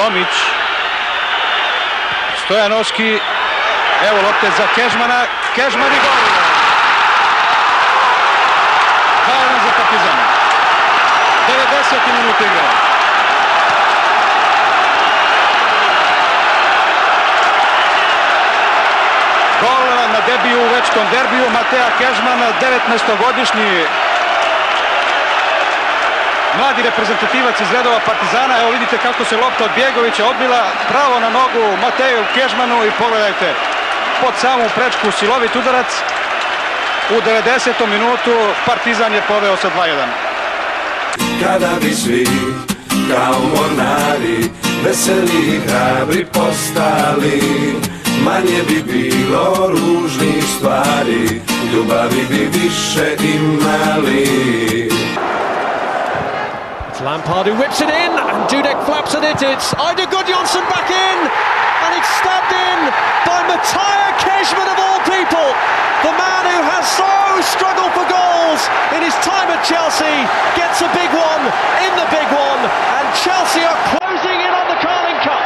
Tomić. Stojanovski. Evo lopte za Kežmana. Kežman i gol. 2:1 za Partizan. 90. minut igre. Gol na debiju u večkom derbiju Mateja Kežman, 19-godišnji mladi reprezentativac iz redova Partizana. Evo vidite kako se lopta od Bjegovića odbila pravo na nogu Mateju Kežmanu i pogledajte pod samu prečku silovit udarac. U 90. minutu Partizan je poveo sa 2:1. Kada bi svi kao mornari veseli i hrabri postali, manje bi bilo ružnih stvari, ljubavi bi više imali. It's Lampard who whips it in, and Dudek flaps at it. It's Eidur Gudjonsson back in, and it's stabbed in by Mateja Kežman of all people. The man who has so struggled for goals in his time at Chelsea gets a big one in the big one, and Chelsea are closing in on the Carling Cup.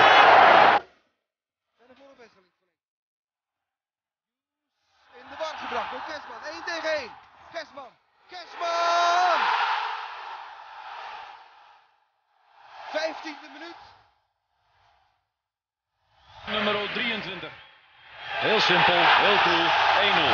In de war gebracht door Kežman. 1 tegen 1. Kežman. Kežman! 15e minuut. Nummer 23. Heel simpel, heel cool. 1-0.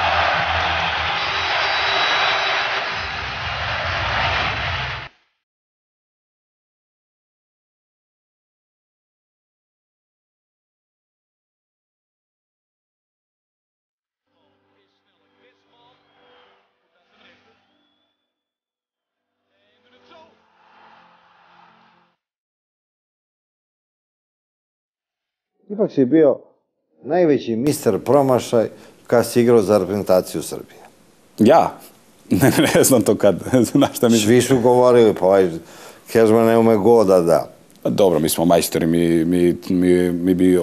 Ipak si bio najveći mister promašaj kad si igrao za reprezentaciju Srbije. Ja? Ne znam to kad. Svi su govorili, pa ovaj Kežman ne ume gol da da. Dobro, mi smo majstori, mi bi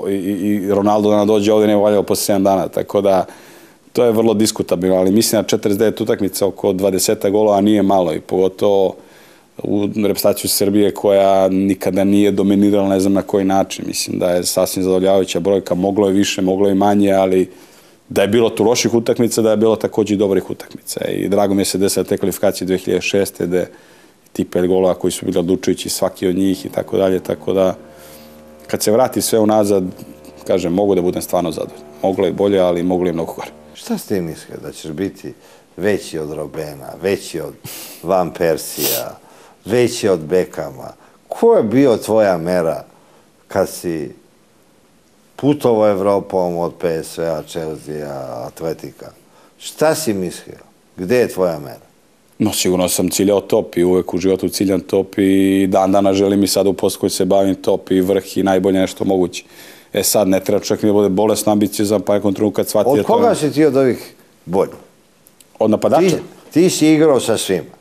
i Ronaldo da nam dođe ovdje ne valjao posle 7 dana, tako da to je vrlo diskutabilno, ali mislim na 49 utakmica oko 20 golova nije malo i pogotovo u reprezentaciju Srbije koja nikada nije dominirala, ne znam na koji način. Mislim da je sasvim zadovoljavajuća brojka, moglo je više, moglo je manje, ali da je bilo tu loših utakmica, da je bilo također i dobrih utakmica. I drago mi je se desila te kvalifikacije 2006. gde ti 5 golova koji su bili odlučujući svaki od njih i tako dalje, tako da kad se vrati sve unazad, kažem, mogu da budem stvarno zadovoljan. Moglo je bolje, ali moglo je mnogo gore. Šta ste ti mislili, da ćeš biti veći od Robena, veći od Van Persija, veći od Bekama? Ko je bio tvoja mera kad si putovao Evropom od PSV-a, Chelsea-a, Atletika? Šta si mislio? Gde je tvoja mera? No, sigurno sam ciljao top i uvek u životu ciljam top i dan dana želim i sad u poslu koji se bavim top i vrh i najbolje nešto moguće. E sad, ne treba čovjek mi da bude bolesno ambiciozan, pa nekom trenutku kad shvati... Od koga si ti od ovih bolji? Od napadača? Ti si igrao sa svima.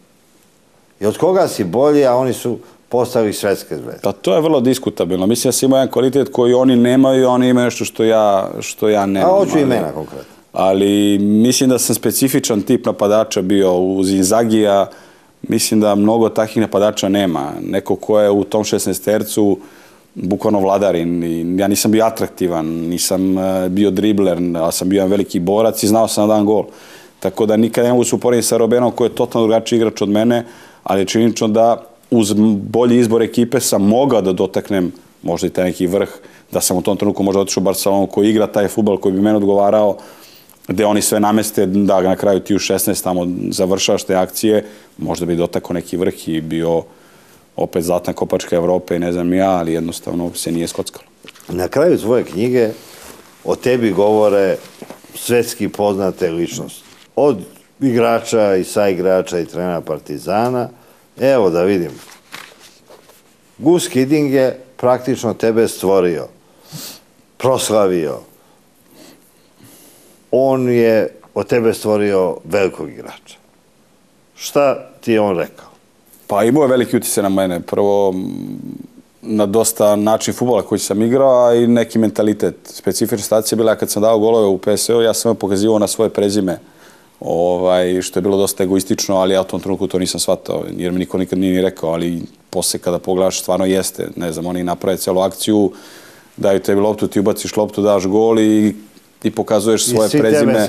I od koga si bolji, a oni su postali svetske zvezde? Pa to je vrlo diskutabilno. Mislim da si imao jedan kvalitet koji oni nemaju i oni imaju nešto što ja nemam. A hoću imena konkretno. Ali mislim da sam specifičan tip napadača bio uz Inzagija. Mislim da mnogo takvih napadača nema. Neko ko je u tom 16-tercu bukvalno vladarin. Ja nisam bio atraktivan, nisam bio dribler, ali sam bio jedan veliki borac i znao sam da dam gol. Tako da nikad ne mogu se uporediti sa Robenom koji je totalno drugačiji igrač od mene, ali je činjenično da uz bolji izbor ekipe sam mogao da dotaknem možda i taj neki vrh, da sam u tom trenutku možda otišao u Barcelonu koji igra taj fudbal koji bi mene odgovarao, gde oni sve nameste da na kraju ti u 16 tamo završavaš te akcije, možda bi dotakao neki vrh i bio opet zlatna kopačka Evrope i ne znam ja, ali jednostavno se nije skockalo. Na kraju tvoje knjige o tebi govore svetski poznate ličnosti. Od igrača i saigrača i trenera Partizana. Evo da vidim. Gus Hiddink je praktično tebe stvorio, proslavio. On je od tebe stvorio velikog igrača. Šta ti je on rekao? Pa imao je veliki utjecaj na mene. Prvo, na dosta način fudbala koji sam igrao, a i neki mentalitet. Specifična situacija bila kad sam dao golove u PSV-u, ja sam pokazivao na svoje prezime što je bilo dosta egoistično, ali ja u tom trenutku to nisam shvatao, jer mi niko nikad nije ni rekao, ali posle kada pogledaš stvarno jeste, ne znam, oni naprave celu akciju, daju tebi loptu, ti ubaciš loptu, daš gol i pokazuješ svoje prezime.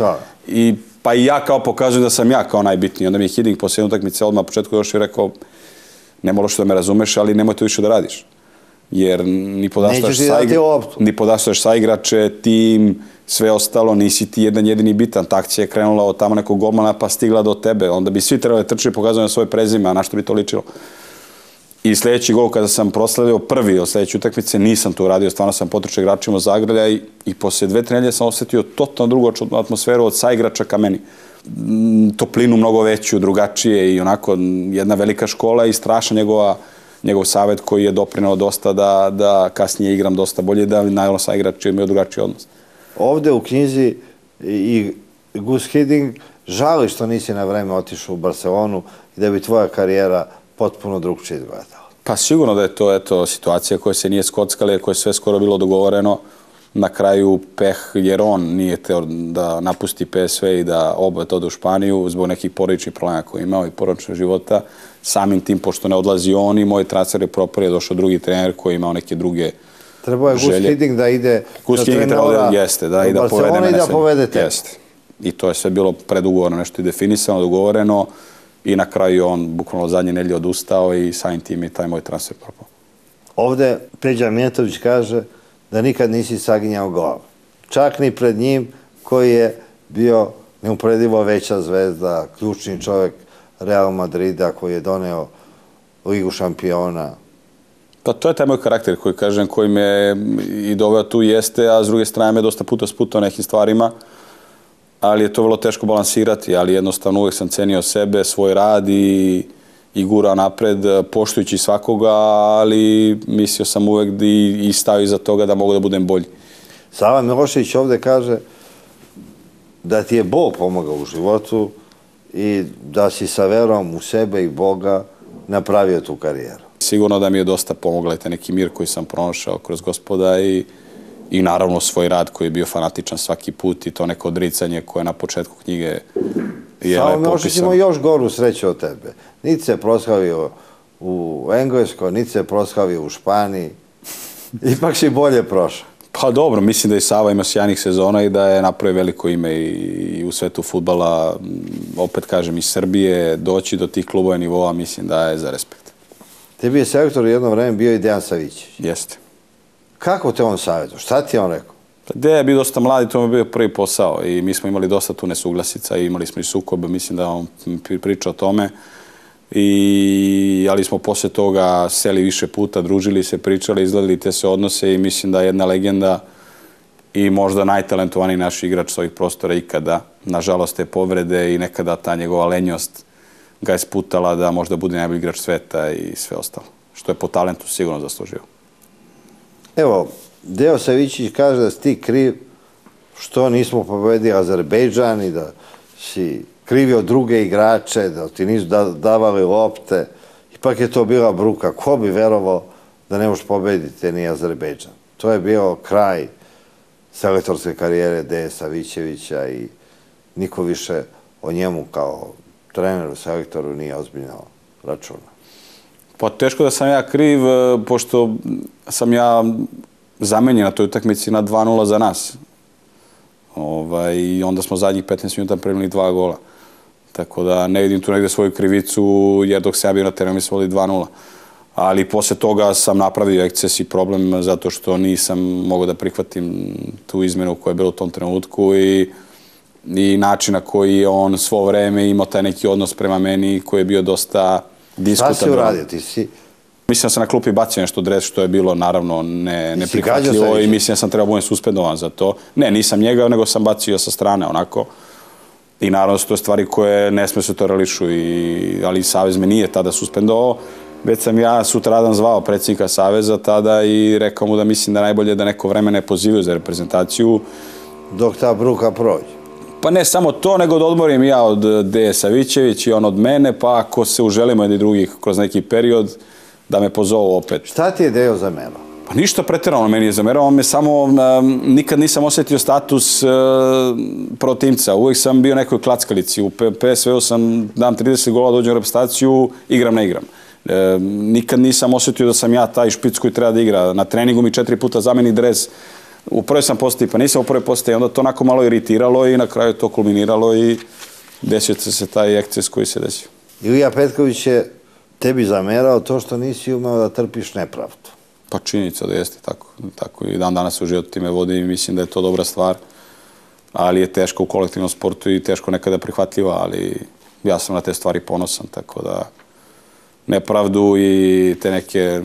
Pa i ja kao pokazujem da sam ja kao najbitniji. Onda mi je Hiddink posljednje utakmice odmah na početku došao i rekao, ne moraš da me razumeš, ali nemoj to više da radiš. Jer ni podaštaš saigrače, tim, sve ostalo, nisi ti jedan jedini bitan. Ta akcija je krenula od tamo nekog golmana pa stigla do tebe. Onda bi svi trebali trčati i pokazati na svoje prezime, a na što bi to ličilo. I sljedeći gol kada sam prosledio prvi od sljedeće utakmice, nisam to uradio, stvarno sam potrčao igračima od Zagrlja i poslije 2-3 nedelje sam osjetio totalno drugu atmosferu od saigrača ka meni. Toplinu mnogo veću, drugačije i onako jedna velika škola i strašan njegov savjet koji je doprineo dosta da kasnije igram dosta bolje, da naravno saigrači imaju drugačiji odnos. Ovde u knjizi i Gus Hiddink žali što nisi na vreme otišao u Barcelonu i da bi tvoja karijera potpuno drugčije izgledala. Pa sigurno da je to situacija koja se nije skockala, koja je sve skoro bilo dogovoreno. Na kraju peh, jer on nije teo da napusti PSV i da oba ode u Španiju zbog nekih porodičnih problema koje je imao i porodičnog života. Samim tim, pošto ne odlazi on i moj transfer je propor, je došao drugi trener koji je imao neke druge želje. Trebao je Gus Hiddink da ide da trenora u Barcelona i da povede te. Jeste. I to je sve bilo predugovorno, nešto i definisano, dogovoreno. I na kraju on bukvalno zadnje nedelje odustao i samim tim je taj moj transfer propao. Ovde Peđa Mijatović kaže da nikad nisi saginjao glavu. Čak ni pred njim koji je bio neuporedivo veća zvezda, ključni čovjek Real Madrida koji je doneo Ligu šampiona. Pa to je taj moj karakter koji kažem, koji me i doveo tu jeste, a s druge strane me dosta puta sputao nekim stvarima. Ali je to vrlo teško balansirati, ali jednostavno uvijek sam cenio sebe, svoj rad i gurao napred, poštujući svakoga, ali mislio sam uvijek i stavio iza toga da mogu da budem bolji. Sava Milošević ovdje kaže da ti je Bog pomogao u životu i da si sa verom u sebe i Boga napravio tu karijeru. Sigurno da mi je dosta pomogla i taj neki mir koji sam pronašao kroz Gospoda i naravno svoj rad koji je bio fanatičan svaki put i to neko odricanje koje na početku knjige je lepo opisano. Samo Milošević ima još goru sreću od tebe. Niti se proslavio u Engleskoj, niti se proslavio u Španiji. Ipak si bolje prošao. Pa dobro, mislim da i Sava ima sjajnih sezona i da je napravio veliko ime i u svetu fudbala, opet kažem, iz Srbije, doći do tih klubova nivoa, mislim da je za respekt. Tebi je selektor jedno vreme bio i Dejan Savićević. Jeste. Kako te on savjetuje? Šta ti je on rekao? Dejan je bio dosta mladi, to mi je bio prvi posao i mi smo imali dosta tu nesuglasica i imali smo i sukobe, mislim da on priča o tome. Ali smo posle toga seli više puta, družili se, pričali, izgledali te se odnose i mislim da je jedna legenda i možda najtalentovaniji naš igrač s ovih prostora ikada. Nažalost, te povrede i nekada ta njegova lenjost ga je sputala da možda bude najbolji igrač sveta i sve ostalo. Što je po talentu sigurno zaslužio. Evo, Deo Savićević kaže da si ti kriv što nismo pobedili Azerbejdžan i da si krivio druge igrače, da ti nisu davali lopte. Ipak je to bila bruka. Ko bi verovao da ne možeš pobediti ni Azerbejdžan? To je bio kraj selektorske karijere Deje Savićevića i niko više o njemu kao treneru, selektoru nije ozbiljno računa. Pa teško da sam ja kriv, pošto sam ja zamenjen na toj utakmici na 2-0 za nas. I onda smo zadnjih 15 minuta primili 2 gola. Tako da ne vidim tu negde svoju krivicu, jer dok sam ja bio na terenu mi smo vodili 2-0. Ali posle toga sam napravio eksces i problem zato što nisam mogao da prihvatim tu izmenu koja je bila u tom trenutku i način na koji je on svo vreme imao taj neki odnos prema meni koji je bio dosta diskutabilan. Šta si uradio? Ti si... Mislim da sam na klupi bacio nešto dres što je bilo naravno neprihvatljivo i mislim da sam trebao budem suspendovan za to. Ne, nisam njega, nego sam bacio sa strane onako. I naravno su to stvari koje ne sme se tolerališu, ali Savez me nije tada suspendovao. Već sam ja sutradan zvao predsjednika Saveza tada i rekao mu da mislim da najbolje da neko vreme ne pozivaju za reprezentaciju. Dok ta bruka prođe. Pa ne samo to, nego da odmorim ja od Deje Savićević i on od mene, pa ako se uželimo jedni drugih kroz neki period, da me pozovu opet. Šta ti je Dejo zamerao? Pa ništa pretjerano meni je zamerao, on me samo, nikad nisam osjetio status protivca, uvijek sam bio nekoj klackalici, u PSV-u sam, dam 30 gola, dođem u reprezentaciju, igram, ne igram. Nikad nisam osjetio da sam ja taj špic koji treba da igra, na treningu mi 4 puta zameni dres, u prvoj sam postao, pa nisam u prvoj postao, onda to onako malo iritiralo i na kraju to kulminiralo i desio se taj eksces koji se desio. Ilija Petković je tebi zamerao to što nisi umeo da trpiš nepravdu. Pa činjenica da jeste tako. Tako i dan danas u životu time vodi i mislim da je to dobra stvar. Ali je teško u kolektivnom sportu i teško nekada prihvatljiva, ali ja sam na te stvari ponosan, tako da nepravdu i te neke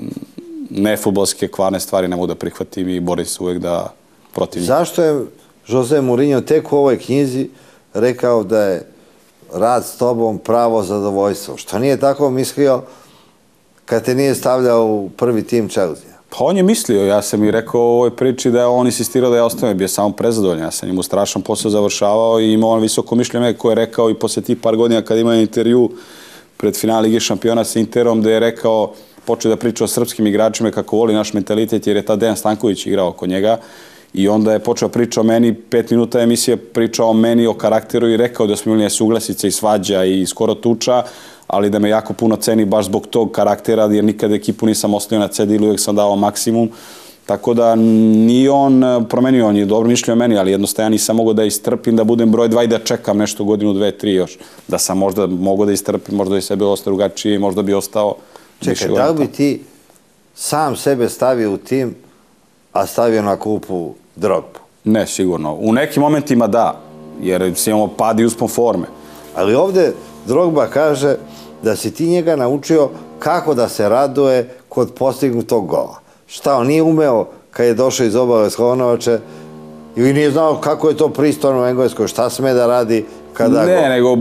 nefudbalske kvarne stvari ne mogu da prihvatim i borim se uvek da protiv njih. Zašto je Jose Mourinho tek u ovoj knjizi rekao da je rad s tobom pravo zadovoljstvo? Što nije tako mislio kad te nije stavljao u prvi tim Chelsea? Pa on je mislio, ja sam i rekao u ovoj priči da je on insistirao da ja ostanem, bio samo prezadovoljan, ja sam njemu strašan posao završavao i imao on visoko mišljenje koje je rekao i posle tih par godina kad imao intervju pred final Lige šampiona sa Interom, da je rekao, počeo da priča o srpskim igračima kako voli naš mentalitet jer je tad Dejan Stanković igrao oko njega i onda je počeo priča o meni, 5 minuta emisije pričao o meni, o karakteru i rekao da smo imali nesuglasice i svađa i skoro tuča, ali da me jako puno ceni baš zbog tog karaktera, jer nikada ekipu nisam ostavio na cedilu, uvijek sam dao maksimum. Tako da nije on promenio, on je dobro mišljio o meni, ali jednostavno ja nisam mogao da istrpim, da budem broj 2 i da čekam nešto godinu, 2, 3 još. Da sam možda mogao da istrpim, možda i sebe ostao drugačiji, možda bi ostao... Čekaj, da li bi ti sam sebe stavio u tim, a stavio na klupu Drogbu? Ne, sigurno. U nekim momentima da, jer imamo pad i uspon forme. Ali ovde Drogba kaže da si ti njega naučio kako da se raduje kod postignutog gola. Šta, on nije umeo kad je došao iz Obale Slonovače ili nije znao kako je to pristojno u Engleskoj, šta sme da radi kada ne, gol? Nego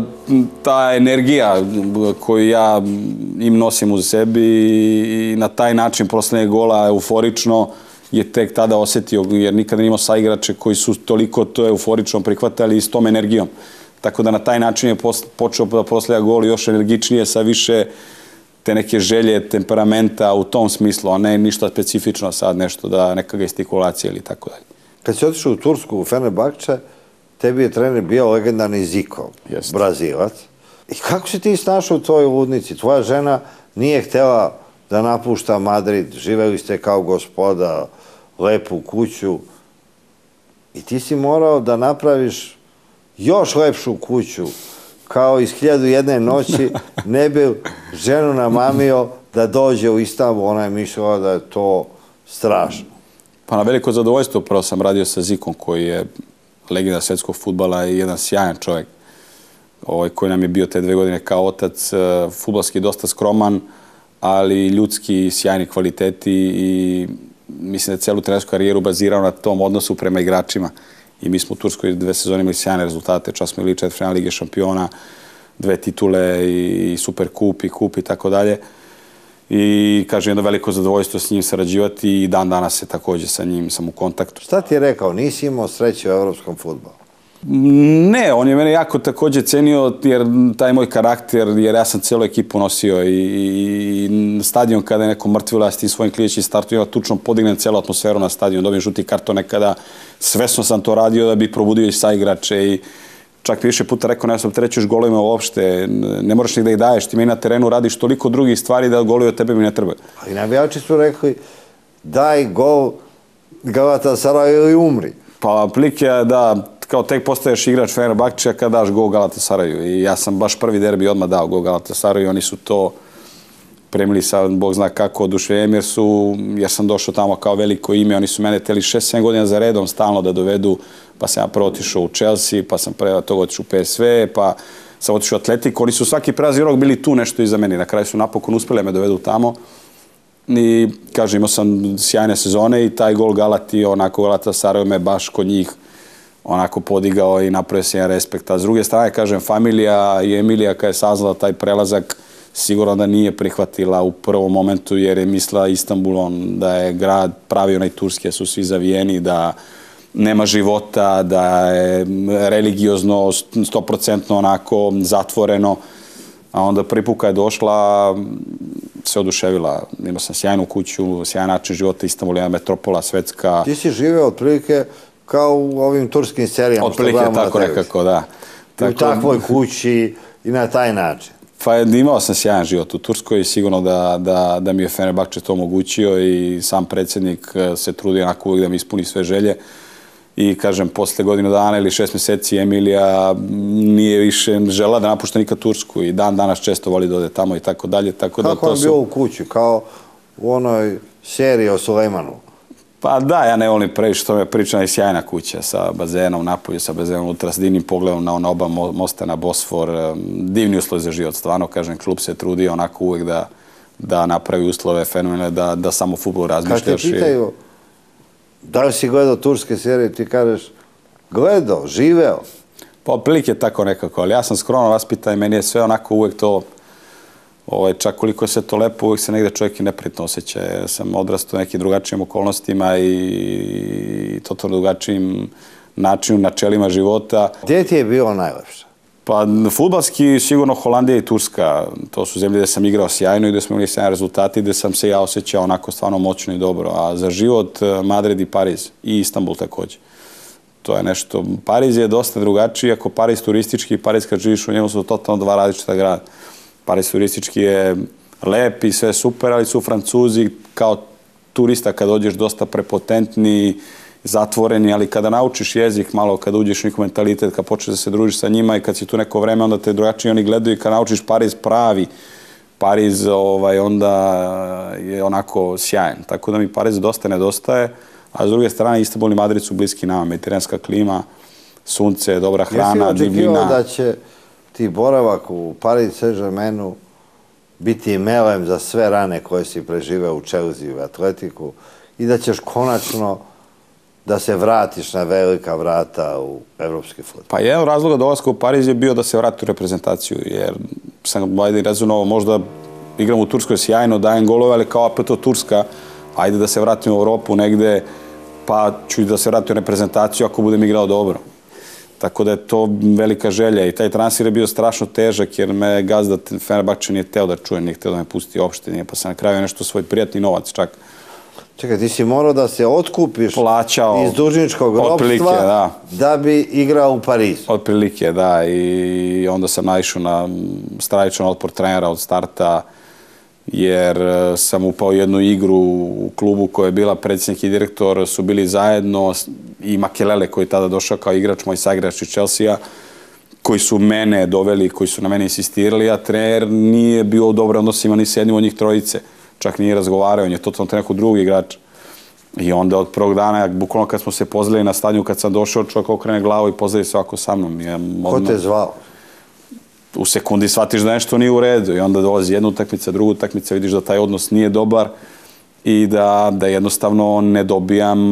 ta energija koju ja im nosim uz sebi i na taj način poslednje gola euforično je tek tada osetio, jer nikada nije imao saigrače koji su toliko to euforično prihvatali i s tom energijom. Tako da na taj način je počeo da postavlja gol još energičnije sa više te neke želje, temperamenta u tom smislu, a ne ništa specifično sad, nešto da neka gestikulacija ili tako dalje. Kad si otišao u Tursku, u Fenerbahče, tebi je trener bio legendarni Zico, Brazilac. I kako si ti snašao u tvojoj ludnici? Tvoja žena nije htjela da napušta Madrid, živeli ste kao gospoda, lepu kuću i ti si morao da napraviš još lepšu kuću, kao iz 1001 noći, ne bi ženu namamio da dođe u Istanbul, ona je mišljala da je to strašno. Pa na veliko zadovoljstvo upravo sam radio sa Zikom, koji je legenda svetskog fudbala i jedan sjajan čovjek, koji nam je bio te 2 godine kao otac, fudbalski dosta skroman, ali ljudski sjajni kvaliteti i mislim da je celu trenersku karijeru bazirao na tom odnosu prema igračima. I mi smo u Turskoj 2 sezone imali sjajne rezultate, čas smo imali 4 finale Lige šampiona, 2 titule i super kup i tako dalje. I kažem, jedno veliko zadovoljstvo s njim sarađivati i dan danas se također sa njim sam u kontaktu. Šta ti je rekao? Nisi imao sreće u evropskom fudbalu? Ne, on je mene jako također cenio jer taj moj karakter, jer ja sam cijelu ekipu nosio i stadion kada je neko mrtvilo, ja s tim svojim klijećim startu tučno podignem cijelu atmosferu na stadion, dobijem žuti karton nekada, svesno sam to radio da bi probudio i saigrače i čak više puta rekao, ne sam trećuš golovima uopšte, ne moraš ni da ih daješ, ti mi na terenu radiš toliko drugih stvari da golovi od tebe mi ne treba. I navijači su rekli, daj gol Galatasaray ili umri. Pa plik je da kao tek postaješ igrač Fenerbahčeja kad daš gol Galatasaraju i ja sam baš prvi derbi odmah dao gol Galatasaraju i oni su to premili sa, Bog zna kako, oduševljenjem jer sam došao tamo kao veliko ime, oni su mene teli 6-7 godina za redom stalno da dovedu, pa sam ja prvo otišao u Chelsea, pa sam pre toga otišao u PSV, pa sam otišao u Atletico, oni su svaki prelazni rok bili tu nešto iza meni, na kraju su napokon uspjeli me dovedu tamo i kažem, imao sam sjajne sezone i taj gol Galati, onako Galatasaraju me baš kod njih onako podigao i napravio se jedan respekt. A s druge strane, kažem, familija i Emilija kada je saznala taj prelazak, sigurno da nije prihvatila u prvom momentu jer je mislila Istanbulom da je grad pravi onaj turski, su svi zavijeni, da nema života, da je religiozno 100% onako zatvoreno. A onda prvi put kad je došla, se oduševila. Imao sam sjajnu kuću, sjajan način života, Istanbul je metropola svetska. Ti si živeo otprilike kao u ovim turskim serijama. Otprilike tako nekako, da. I u takvoj kući i na taj način. Pa imao sam sjajan život u Turskoj i sigurno da mi je Fenerbahče to omogućio i sam predsjednik se trudi onako uvijek da mi ispuni sve želje. I kažem, posle godinu dana ili 6 mjeseci Emilija nije više žela da napušta nikad Tursku i dan danas često voli da ode tamo i tako dalje. Kako je bio u kući? Kao u onoj seriji o Sulejmanu? Pa da, ja ne volim previše, što me priča i sjajna kuća sa bazenom napolju, sa bazenom unutra, s divnim pogledom na oba mosta na Bosfor. Divni uslovi za život, stvarno, kažem, klub se trudi onako uvijek da napravi uslove fenomenalne, da samo fudbal razmišljaš. Kad te pitaju, da li si gledao turske serije, ti kažeš, gledao, živeo? Pa otprilike tako nekako, ali ja sam skromno vaspitan i meni je sve onako uvijek to, čak koliko je sve to lepo, uvijek se negde čovjek i neprijatno osjeća. Ja sam odrastao u nekim drugačijim okolnostima i totalno drugačijim načinom, načelima života. Gdje ti je bilo najlepše? Pa fudbalski sigurno Holandija i Turska. To su zemlje gdje sam igrao sjajno i gdje smo imali sjajne rezultati, gdje sam se ja osjećao onako stvarno moćno i dobro. A za život Madrid i Pariz i Istanbul također. To je nešto. Pariz je dosta drugačiji, ako Pariz turistički i Pariz kad živiš u njemu su totalno dva različita grada. Pariz turistički je lep i sve super, ali su Francuzi kao turista kad dođeš dosta prepotentni, zatvoreni, ali kada naučiš jezik malo, kada uđeš u njihov mentalitet, kad počneš da se družiš sa njima i kad si tu neko vreme, onda te drugačije oni gledaju i kad naučiš Pariz pravi, Pariz onda je onako sjajan. Tako da mi Pariz dosta nedostaje, a s druge strane Istanbul i Madrid su bliski nama, mediteranska klima, sunce, dobra hrana, divljina. Jesi očekivao da će ti boravak u Paris Saint-Germainu biti melem za sve rane koje si preživeo u Chelsea i Atletiku i da ćeš konačno da se vratiš na velika vrata u evropski fudbal? Pa jedan razloga dolaska u Pariz je bio da se vrati u reprezentaciju, jer sam razumovao, možda igram u Turskoj sjajno, dajem golove, ali kao opet to Turska, ajde da se vratim u Evropu negde, pa ću da se vratim u reprezentaciju ako budem igrao dobro. Tako da je to velika želja i taj transfer je bio strašno težak jer me gazda Fenerbahče nije teo da čuje, nije hteo da me pusti uopšte, nije, pa sam na kraju nešto svoj prijatni novac čak. Čekaj, ti si morao da se otkupiš iz dužničkog ropstva da bi igrao u Parizu. Otprilike, da, i onda sam naišao na stravičan otpor trenera od starta jer sam upao jednu igru u klubu koja je bila predsjednik i direktor, su bili zajedno i Makelele koji je tada došao kao igrač, moj saigrač iz Chelsea-a, koji su mene doveli, koji su na mene insistirali, a trener nije bio u dobrim odnosima ni s jednim od njih trojice. Čak nije razgovarao, on je totalno neko drugi igrač. I onda od prvog dana, bukvalno kad smo se pozdravili na stadionu, kad sam došao, čovjek okrene glavu i pozdravi se ovako sa mnom. Ko te zvao? U sekundi shvatiš da nešto nije u redu i onda dolazi jedna utakmica, druga utakmica, vidiš da taj odnos nije dobar i da jednostavno ne dobijam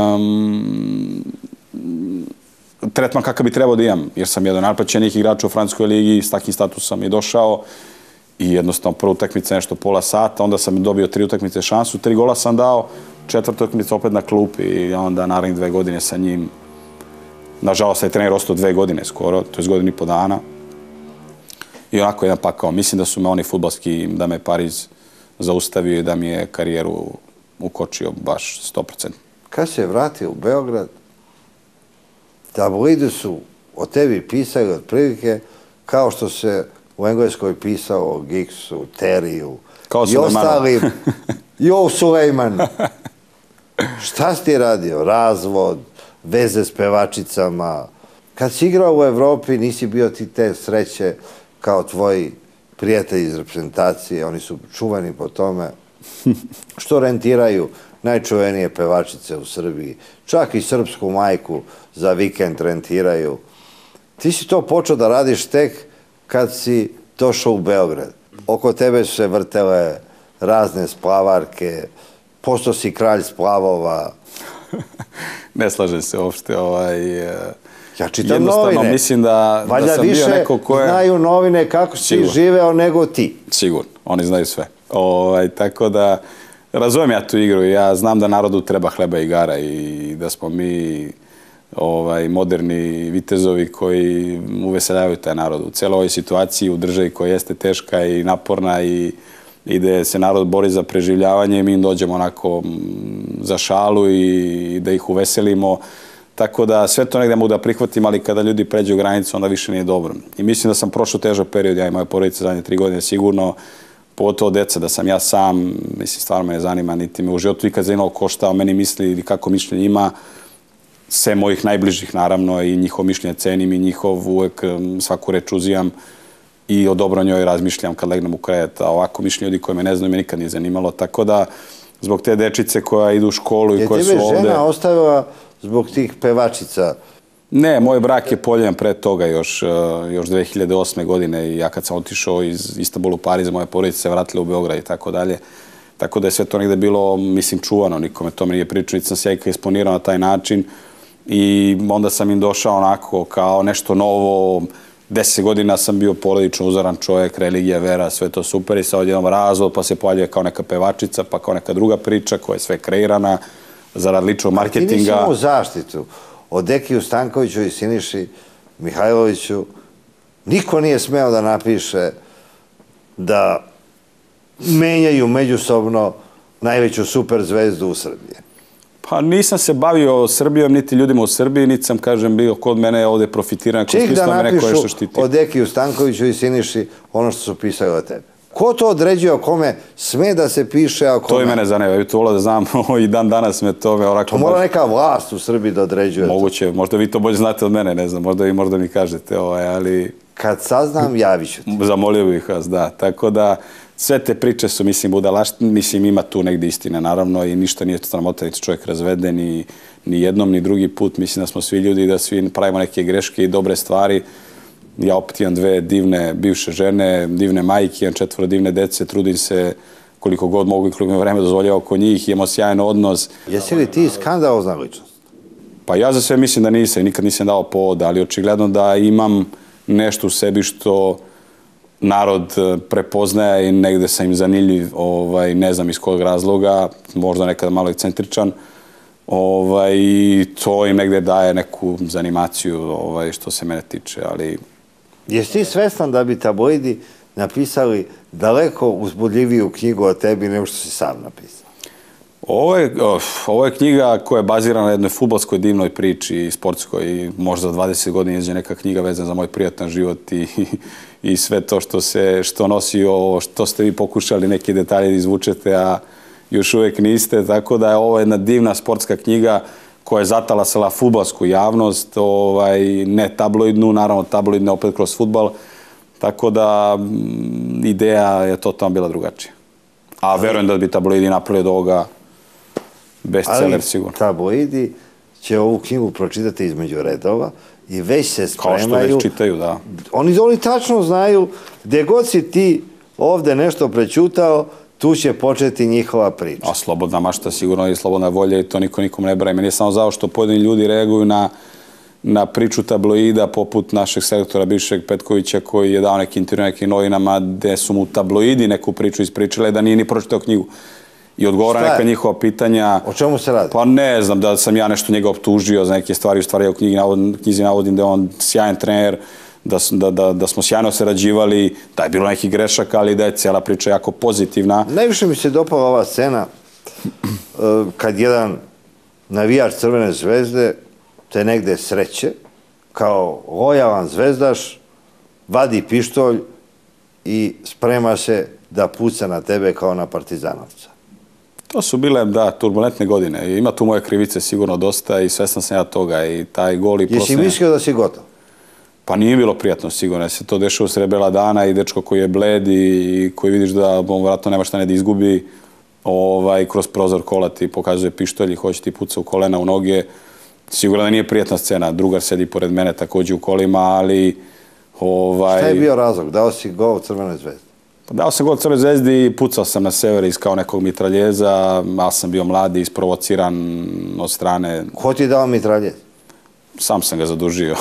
tretman kakav bi trebao da imam, jer sam jedan najplaćenijih igrača u Francuskoj ligi, s takvim statusom i došao i jednostavno prva utakmica nešto pola sata, onda sam dobio 3 utakmice šansu, 3 gola sam dao, 4. utakmica opet na klupi i onda naravno 2 godine sa njim. Nažalost, taj trener ostao 2 godine skoro, to je godinu i po dana. I onako jedan pakao. Mislim da su me oni fudbalski, da me Pariz zaustavio i da mi je karijeru ukočio baš 100%. Kad se vratio u Beograd, tabloidi su o tebi pisali otprilike kao što se u Engleskoj pisao o Giggsu, Teriju i ostalim. Jo, Sulejman. Šta si ti radio? Razvod, veze s pevačicama. Kad si igrao u Evropi, nisi bio ti te sreće kao tvoji prijatelji iz reprezentacije, oni su čuvani po tome što rentiraju najčuvenije pevačice u Srbiji. Čak i srpsku majku za vikend rentiraju. Ti si to počeo da radiš tek kad si došao u Beograd. Oko tebe su se vrtele razne splavarke, postao si kralj splavova. Ne slažem se uopšte. Ja čitam novine. Mislim da valjda sam bio neko ko je... znaju novine kako si živeo nego ti. Sigurno, oni znaju sve. Tako da, razumijem ja tu igru. Ja znam da narodu treba hleba i igara i da smo mi moderni vitezovi koji uveseljavaju taj narod. U cijeloj ovoj situaciji, u državi koja jeste teška i naporna i i gde se narod bori za preživljavanje i mi im dođemo onako za šalu i da ih uveselimo. Tako da sve to negde mogu da prihvatim, ali kada ljudi pređu granicu, onda više nije dobro. I mislim da sam prošao težak period, ja i moja porodica zadnje 3 godine sigurno, pogotovo deca, da sam ja sam, mislim, stvarno me ne zanima, niti me u životu ikad zanimalo ko šta o meni misli ili kako mišljenje ima, sve mojih najbližih naravno i njihovo mišljenje cenim i njihov uvek svaku reč uzimam i o dobro njoj razmišljam kad legnem u krevet, a ovako mišljenje ljudi koje me ne znaju me nikad nije zanimalo, tako da zbog te dečice koja idu u školu i koje su ovde... Je tebe žena ostavila zbog tih pevačica? Ne, moj brak je poljan pre toga još 2008. godine i ja kad sam otišao iz Istanbula u Pariz, moja porodica se vratila u Beograd i tako dalje. Tako da je sve to negde bilo, mislim, čuvano, nikome to mi nije pričao, niti sam se ja ikad eksponirao na taj način i onda sam im došao onako kao nešto novo. 10 godina sam bio porodično uzoran čovjek, religija, vera, sve to super i sad odjednom razvod, pa se pojavljuje kao neka pevačica, pa kao neka druga priča koja je sve kreirana zarad ličnog marketinga. Ali ti nisi imao zaštitu od Dekiju Stankoviću i Siniši Mihajloviću. Niko nije smeo da napiše da menjaju međusobno najveću super zvezdu u Srbiji. Pa nisam se bavio Srbijom, niti ljudima u Srbiji, niti sam, kažem, bio kod mene ovde profitiran. Čih da napišu o Dekiju Stankoviću i Siniši ono što su pisali o tebi. Ko to određuje, o kome sme da se piše, a kome... To i mene zanima, ja bih to volao da znam i dan danas me to... To mora neka vlast u Srbiji da određuje. Moguće, možda vi to bolje znate od mene, ne znam, možda mi kažete, ali... Kad saznam, javit ću ti. Zamolio bih vas, da. Tako da, sve te priče su, mislim, budalaštine, mislim, ima tu negdje istine, naravno, i ništa nije sramota, niti čovjek razvede, ni jednom, ni drugi put. Mislim da smo svi ljudi, da svi pravimo neke greške i dobre stvari. Ja opet imam 2 divne bivše žene, divne majke, imam 4 divne dece, trudim se koliko god mogu i koliko mi vreme dozvoljava oko njih, imamo sjajan odnos. Jesi li ti skandalozna ličnost? Pa ja za sve mislim da nisam, nikad nisam dao povoda, ali očigledno da imam nešto u sebi što narod prepoznaje i negde sam im zanimljiv, ne znam iz kojeg razloga, možda nekada malo ekscentričan, i to im negde daje neku zanimaciju što se mene tiče, ali... Jesi ti svestan da bi tabloidi napisali daleko uzbudljiviju knjigu o tebi nego što si sam napisao? Ovo je knjiga koja je bazirana na jednoj fudbalskoj divnoj priči, sportskoj, i možda za 20 godina izađe neka knjiga vezana za moj prijatan život i sve to što nosi ovo, što ste vi pokušali neki detalje da izvučete, a još uvijek niste, tako da je ovo jedna divna sportska knjiga koja je zatalasala fudbalsku javnost, ne tabloidnu, naravno tabloidne opet kroz fudbal, tako da ideja je totalno bila drugačija. A verujem da bi tabloidi napravili od ovoga bestseller sigurno. Ali tabloidi će ovu knjigu pročitati između redova i već se spremaju. Kao što već čitaju, da. Oni tačno znaju gdje god si ti ovde nešto prećutao, tu će početi njihova priča. A slobodna mašta sigurno i slobodna volja i to niko nikom ne braje. Meni je samo zao što pojedini ljudi reaguju na priču tabloida poput našeg selektora bivšeg Petkovića koji je dao neki intervju nekim novinama gde su mu tabloidi neku priču ispričali da nije ni pročitao knjigu. I odgovora neka njihova pitanja... O čemu se radi? Pa ne znam da sam ja nešto njega optužio za neke stvari. U stvari u knjizi navodim da je on sjajan trener, da smo sjajno sarađivali, da je bilo nekih grešaka, ali da je cijela priča jako pozitivna. Najviše mi se dopala ova scena kad jedan navijač Crvene zvezde te negde sreće, kao lojalan zvezdaš, vadi pištolj i sprema se da puca na tebe kao na partizanovca. To su bile, da, turbulentne godine. Ima tu moje krivice sigurno dosta i svestan sam ja toga i taj gol i Jesi mislio da si gotov? Pa nije bilo prijatno sigurno. Se to dešava u sred bela dana i dečko koji je bled i koji vidiš da on vratno nema šta ne da izgubi, kroz prozor kola ti pokazuje pištolj i hoće ti puca u kolena, u noge. Sigurno da nije prijatna scena. Drugar sedi pored mene također u kolima, ali... Šta je bio razlog? Dao si gol Crvenoj zvezdi? Dao sam gol Crvenoj zvezdi i pucao sam na sever iz kao nekog mitraljeza, ali sam bio mladi, isprovociran od strane... Ko ti je dao mitraljez? Sam sam ga zadužio.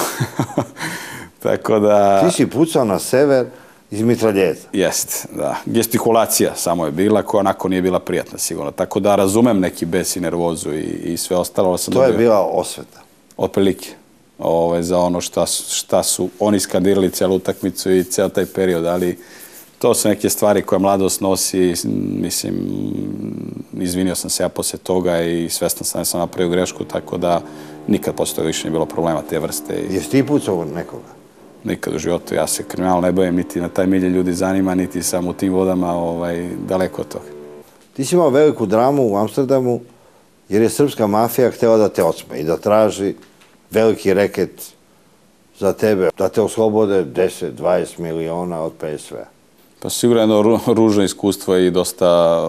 Tako da... Ti si pucao na sever iz mitraljeza? Jest, da. Gestikulacija samo je bila, koja onako nije bila prijatna sigurno. Tako da razumem neki bes i nervozu i sve ostalo. To je bila osveta? Otprilike. Za ono šta su oni skandirali cijelu utakmicu i cijel taj period, ali To su neke stvari koje mladost nosi, mislim, izvinio sam se ja poslije toga i svestan sam da sam napravio grešku, tako da nikad poslije toga više nije bilo problema te vrste. Jesi ti pucao nekoga? Nikad u životu, ja se kriminal ne bavim, niti na taj milje ljudi zanima, niti sam u tim vodama daleko od toga. Ti si imao veliku dramu u Amsterdamu jer je srpska mafija htjela da te ocme i da traži veliki reket za tebe, da te oslobode 10-20 miliona od PSV-a. Pa sigurno jedno ružno iskustvo i dosta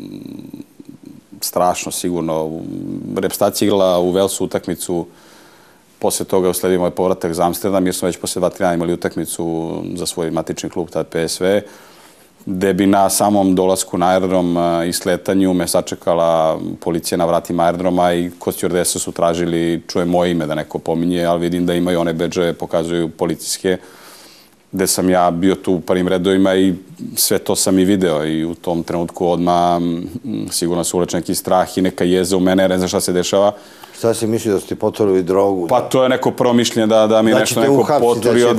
strašno sigurno. Reprezentacija igrala u Velsu utakmicu, poslije toga je usledio moj povratak za Amsterdam, jer smo već poslije 2-3 dana imali utakmicu za svoj matični klub, tad PSV, gde bi na samom dolasku na aerodrom i sletanju me sačekala policija na vratima aerodroma i kod stjuardesa su tražili, čuje moje ime da neko pominje, ali vidim da imaju one bedže, pokazuju policijske, gde sam ja bio tu u prvim redovima i sve to sam i video i u tom trenutku odmah sigurno se uleče neki strah i neka jeza u mene, ne znam šta se dešava. Šta si mislio da su ti potvorili drogu? Pa to je neko promišljenje da mi nešto neko potvorio,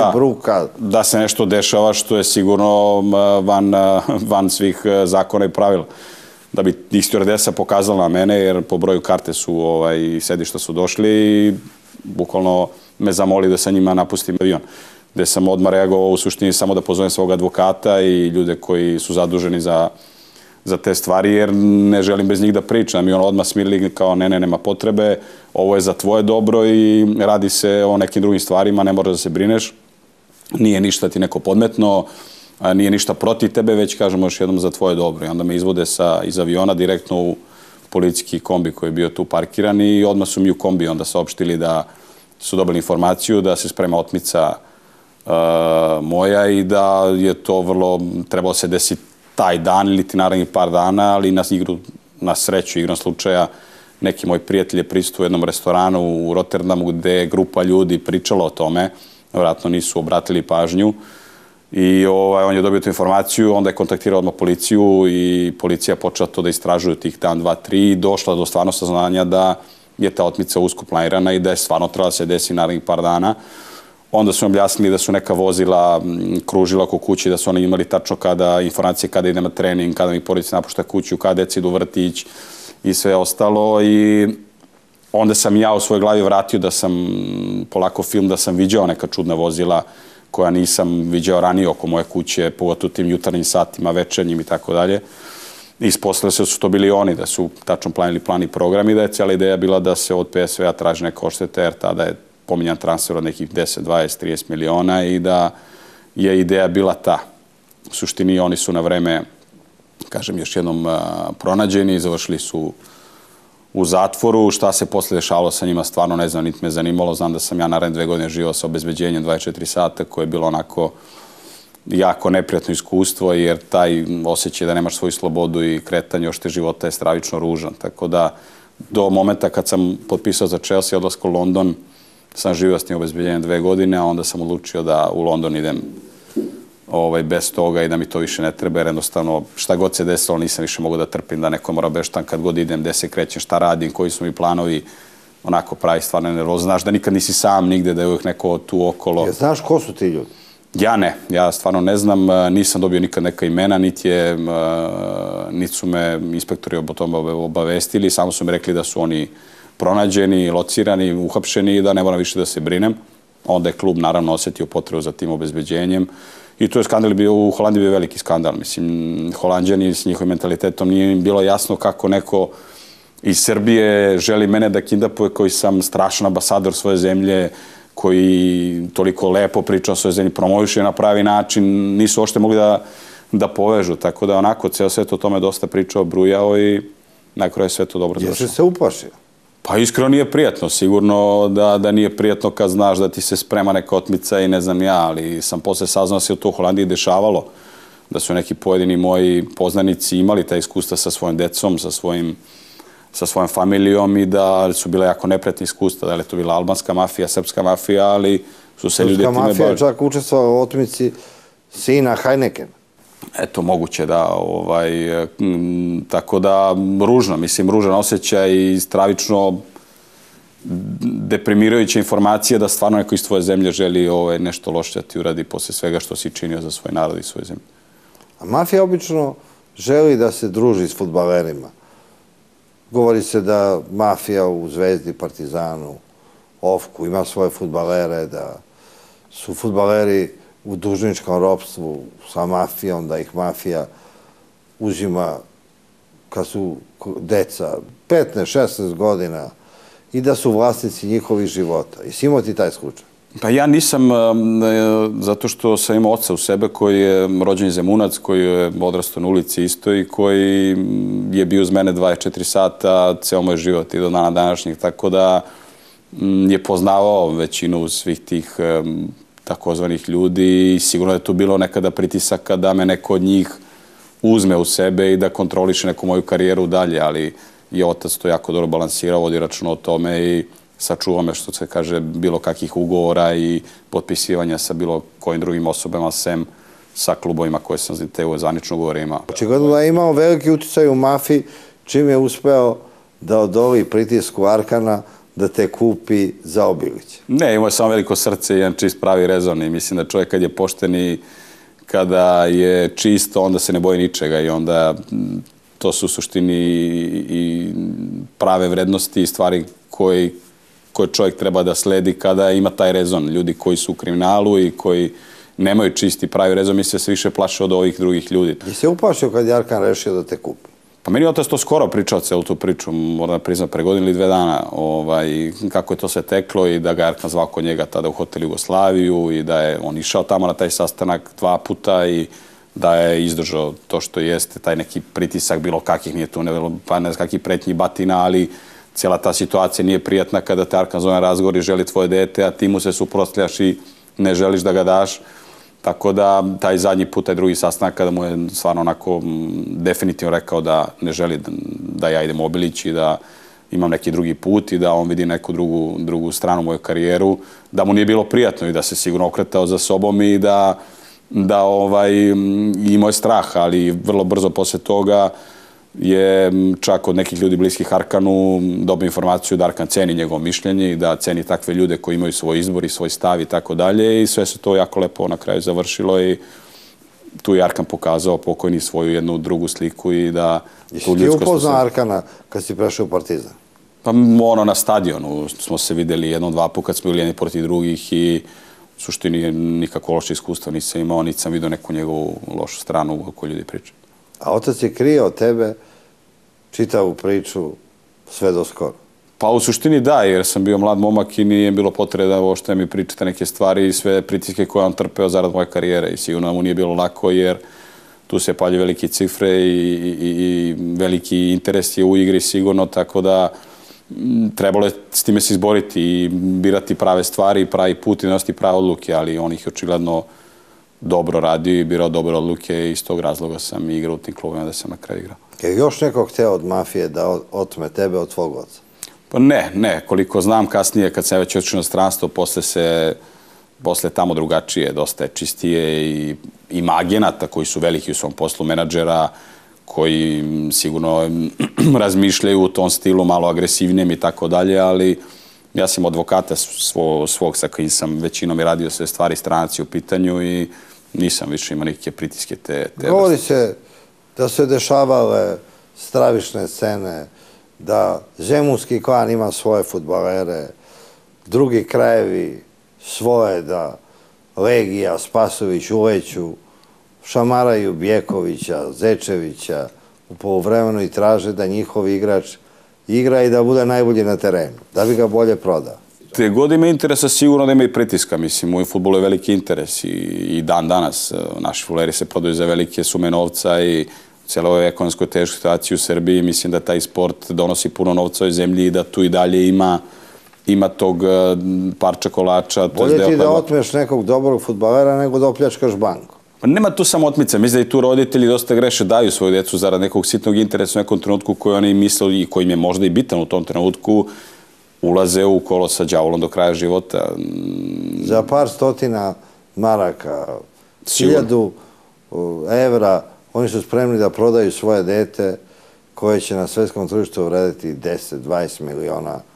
da se nešto dešava što je sigurno van svih zakona i pravila. Da bi tih stjuardesa pokazala na mene, jer po broju karte su i sedišta su došli i bukvalno me zamoli da sa njima napustim avion. Gde sam odmah reagovao u suštini samo da pozovem svog advokata i ljude koji su zaduženi za te stvari, jer ne želim bez njih da pričam. I on odmah smirili kao ne, nema potrebe, ovo je za tvoje dobro i radi se o nekim drugim stvarima, ne moraš da se brineš, nije ništa ti neko podmetno, nije ništa protiv tebe, već kažemo još jednom za tvoje dobro. I onda me izvode iz aviona direktno u policijski kombi koji je bio tu parkiran i odmah su mi u kombi onda saopštili da su dobili informaciju da se sprema otmica moja i da je to vrlo trebalo se desiti taj dan ili ti narednih par dana, ali na sreću, igrom slučaja, neki moj prijatelj je prisustuo u jednom restoranu u Rotterdamu gde je grupa ljudi pričala o tome, vjerojatno nisu obratili pažnju i on je dobio tu informaciju, onda je kontaktirao odmah policiju i policija počela to da istražuju tih dan, 2, 3 i došla do stvarno saznanja da je ta otmica usko planirana i da je stvarno trebala da se desi narednih par dana. Onda su objasnili da su neka vozila kružila oko kući, da su oni imali tačno informacije kada idem na trening, kada mi porodica napušta kuću, kada deca idu u vrtić i sve ostalo. I onda sam ja u svojoj glavi vratio da sam polako film, da sam viđao neka čudna vozila koja nisam viđao ranije oko moje kuće, pogotovo tim jutarnjim satima, večernjim i tako dalje. Ispostavilo se da su to bili oni, da su tačno planili plan i program i da je cijela ideja bila da se od PSV-a traži neka odšteta, jer tada je pominjan transfer od nekih 10, 20, 30 miliona i da je ideja bila ta. U suštini oni su na vreme, kažem još jednom, pronađeni, završili su u zatvoru. Šta se posle dešavalo sa njima, stvarno ne znam, niti me zanimalo. Znam da sam ja naredne 2 godine živao sa obezbeđenjem 24 sata, koje je bilo onako jako neprijatno iskustvo, jer taj osjećaj da nemaš svoju slobodu i kretanje ošte života je stravično ružan. Tako da, do momenta kad sam potpisao za Chelsea, odlasko u London, sam živio s tim obezbeđenjem 2 godine, a onda sam odlučio da u London idem bez toga i da mi to više ne treba, jer jednostavno šta god se desilo nisam više mogu da trpim, da neko mora beštan kad god idem, gde se krećem, šta radim, koji su mi planovi, onako pravi stvarno nervoza. Znaš da nikad nisi sam nigde, da je uvijek neko tu okolo. Znaš ko su ti ljudi? Ja ne, ja stvarno ne znam, nisam dobio nikad neka imena, niti su me inspektori o tome obavestili, samo su mi rekli da su oni pronađeni, locirani, uhapšeni i da ne moram više da se brinem. Onda je klub naravno osjetio potrebu za tim obezbeđenjem i to je skandal bio, u Holandiji bio veliki skandal. Mislim, Holanđani s njihovim mentalitetom nije im bilo jasno kako neko iz Srbije želi mene da kidnapuje, koji sam strašan ambasador svoje zemlje, koji toliko lepo priča o svojoj zemlji, promoviše na pravi način, nisu uopšte mogli da povežu. Tako da onako, ceo svet o tome dosta pričao, brujao i na kraju sve to dobro završilo. Jesi se uplašio? Pa iskreno nije prijatno. Sigurno da nije prijatno kad znaš da ti se sprema neka otmica i ne znam ja, ali sam posle saznao se u to u Holandiji dešavalo, da su neki pojedini moji poznanici imali ta iskustva sa svojim decom, sa svojom familijom i da su bile jako neprijatne iskustva, da je to bila albanska mafija, srpska mafija, ali su se ljudi time bavili. Srpska mafija je čak učestvovala u otmici sina Heineken. Eto, moguće da, tako da, ružno, mislim, ružan osjećaj i stravično deprimirajuća informacija da stvarno neko iz tvoje zemlje želi nešto loše da ti uradi posle svega što si činio za svoj narod i svoju zemlju. A mafija obično želi da se druži s fudbalerima. Govori se da mafija u Zvezdi, Partizanu, Ofku ima svoje fudbalere, da su fudbaleri u dužničkom ropstvu sa mafijom, da ih mafija uzima kad su deca 15-16 godina i da su vlasnici njihovih života. Jesi imao ti taj slučaj? Pa ja nisam, zato što sam imao oca u sebe koji je rođeni Zemunac, koji je odrastao na ulici isto i koji je bio uz mene 24 sata ceo moj život i do dana današnjeg, tako da je poznavao većinu svih tih takozvanih ljudi i sigurno je tu bilo nekada pritisaka da me neko od njih uzme u sebe i da kontroliše neku moju karijeru dalje, ali je otac to jako dobro balansirao, vodi računa o tome i sačuva me, što se kaže, bilo kakvih ugovora i potpisivanja sa bilo kojim drugim osobama, sem sa klubovima koje sam te zvanično ugovore imao. Očigledno da je imao veliki uticaj u mafiji, čim je uspeo da odoli pritisku Arkana da te kupi za Obilića. Ne, imao je samo veliko srce i jedan čist pravi rezon i mislim da čovjek kad je pošten i kada je čisto, onda se ne boji ničega i onda to su u suštini i prave vrednosti i stvari koje čovjek treba da sledi kada ima taj rezon. Ljudi koji su u kriminalu i koji nemaju čisti pravi rezon, misle se više plaše od ovih drugih ljudi. I se uplašio kad je Arkan rešio da te kupi? Pa meni je otac to skoro pričao, celu tu priču, moram da priznam, pre godinu ili 2 dana, kako je to sve teklo i da ga Arkan zvao kod njega tada u Hotel Jugoslaviju i da je on išao tamo na taj sastanak 2 puta i da je izdržao to što jeste, taj neki pritisak, bilo kakih, nije tu pa ne znam kakih pretnji batina, ali cijela ta situacija nije prijatna kada te Arkan zove na razgovor i želi tvoje dete, a ti mu se suprotstavljaš i ne želiš da ga daš. Tako da, taj zadnji put, taj drugi sastanak, kada mu je stvarno onako definitivno rekao da ne želi da ja idem u Obilić i da imam neki drugi put i da on vidi neku drugu stranu moju karijeru, da mu nije bilo prijatno i da se sigurno okretao za sobom i da imao je strah, ali vrlo brzo posle toga je čak od nekih ljudi bliskih Arkanu dobio informaciju da Arkan ceni njegovo mišljenje i da ceni takve ljude koji imaju svoj izbor i svoj stav i tako dalje i sve se to jako lepo na kraju završilo i tu je Arkan pokazao pokojni svoju jednu drugu sliku i da... Jesi ti upoznao Arkana kad si prešao u Partizan? Pa na stadionu smo se videli 1-2 puta kad smo bili jedni protiv drugih i u suštini nikako loše iskustvo nisam imao, niti sam vidio neku njegovu lošu stranu koju ljudi pričaju. A otac je krio od tebe čitavu priču sve do skoro? Pa u suštini da, jer sam bio mlad momak i nije bilo potrebe da uopšte mi pričate neke stvari i sve pritiske koje on trpeo zarad moje karijere i sigurno mu nije bilo lako jer tu se palju velike cifre i veliki interes je u igri sigurno, tako da trebalo je s time se izboriti i birati prave stvari, pravi put i donositi prave odluke, ali on ih očigledno dobro radio i birao dobre odluke i iz tog razloga sam igrao u tim klubima da sam na kraju igrao. Je još neko hteo od mafije da otme tebe od tvog oca? Pa ne. Koliko znam kasnije kad sam već otišao na stranstvo, posle tamo drugačije, dosta je čistije i ima agenata koji su veliki u svom poslu, menadžera, koji sigurno razmišljaju u tom stilu, malo agresivnijem i tako dalje, ali ja sam advokata svog sa kojim sam većinom i radio sve stvari stranaci u pitanju i nisam više imao neke pritiske te Govori se da se dešavale stravične scene, da zemunski klan ima svoje fudbalere, drugi krajevi svoje, da Legija, Spasović uleću, šamaraju Bjekovića, Zečevića u poluvremenu i traže da njihov igrač igra i da bude najbolji na terenu, da bi ga bolje prodao. Te god ima interesa, sigurno da ima i pritiska. Mislim, u fudbalu je veliki interes i dan danas naši fudbaleri se prodaju za velike sume novca i u cijeloj ovoj ekonomskoj teškoj situaciji u Srbiji mislim da taj sport donosi puno novca u zemlji i da tu i dalje ima tog parča kolača. Bolje ti da otmeš nekog dobrog fudbalera nego da opljačkaš banku. Nema tu samo otmice. Mislim da i tu roditelji dosta greše, daju svoju djecu zarad nekog sitnog interesa u nekom trenutku koji oni misle i koji im je možda i bitan u tom trenutku, ulaze u kolo sa đavolom do kraja života. Za par stotina maraka, 1000 evra, oni su spremni da prodaju svoje dete koje će na svetskom tržištu vrediti 10-20 miliona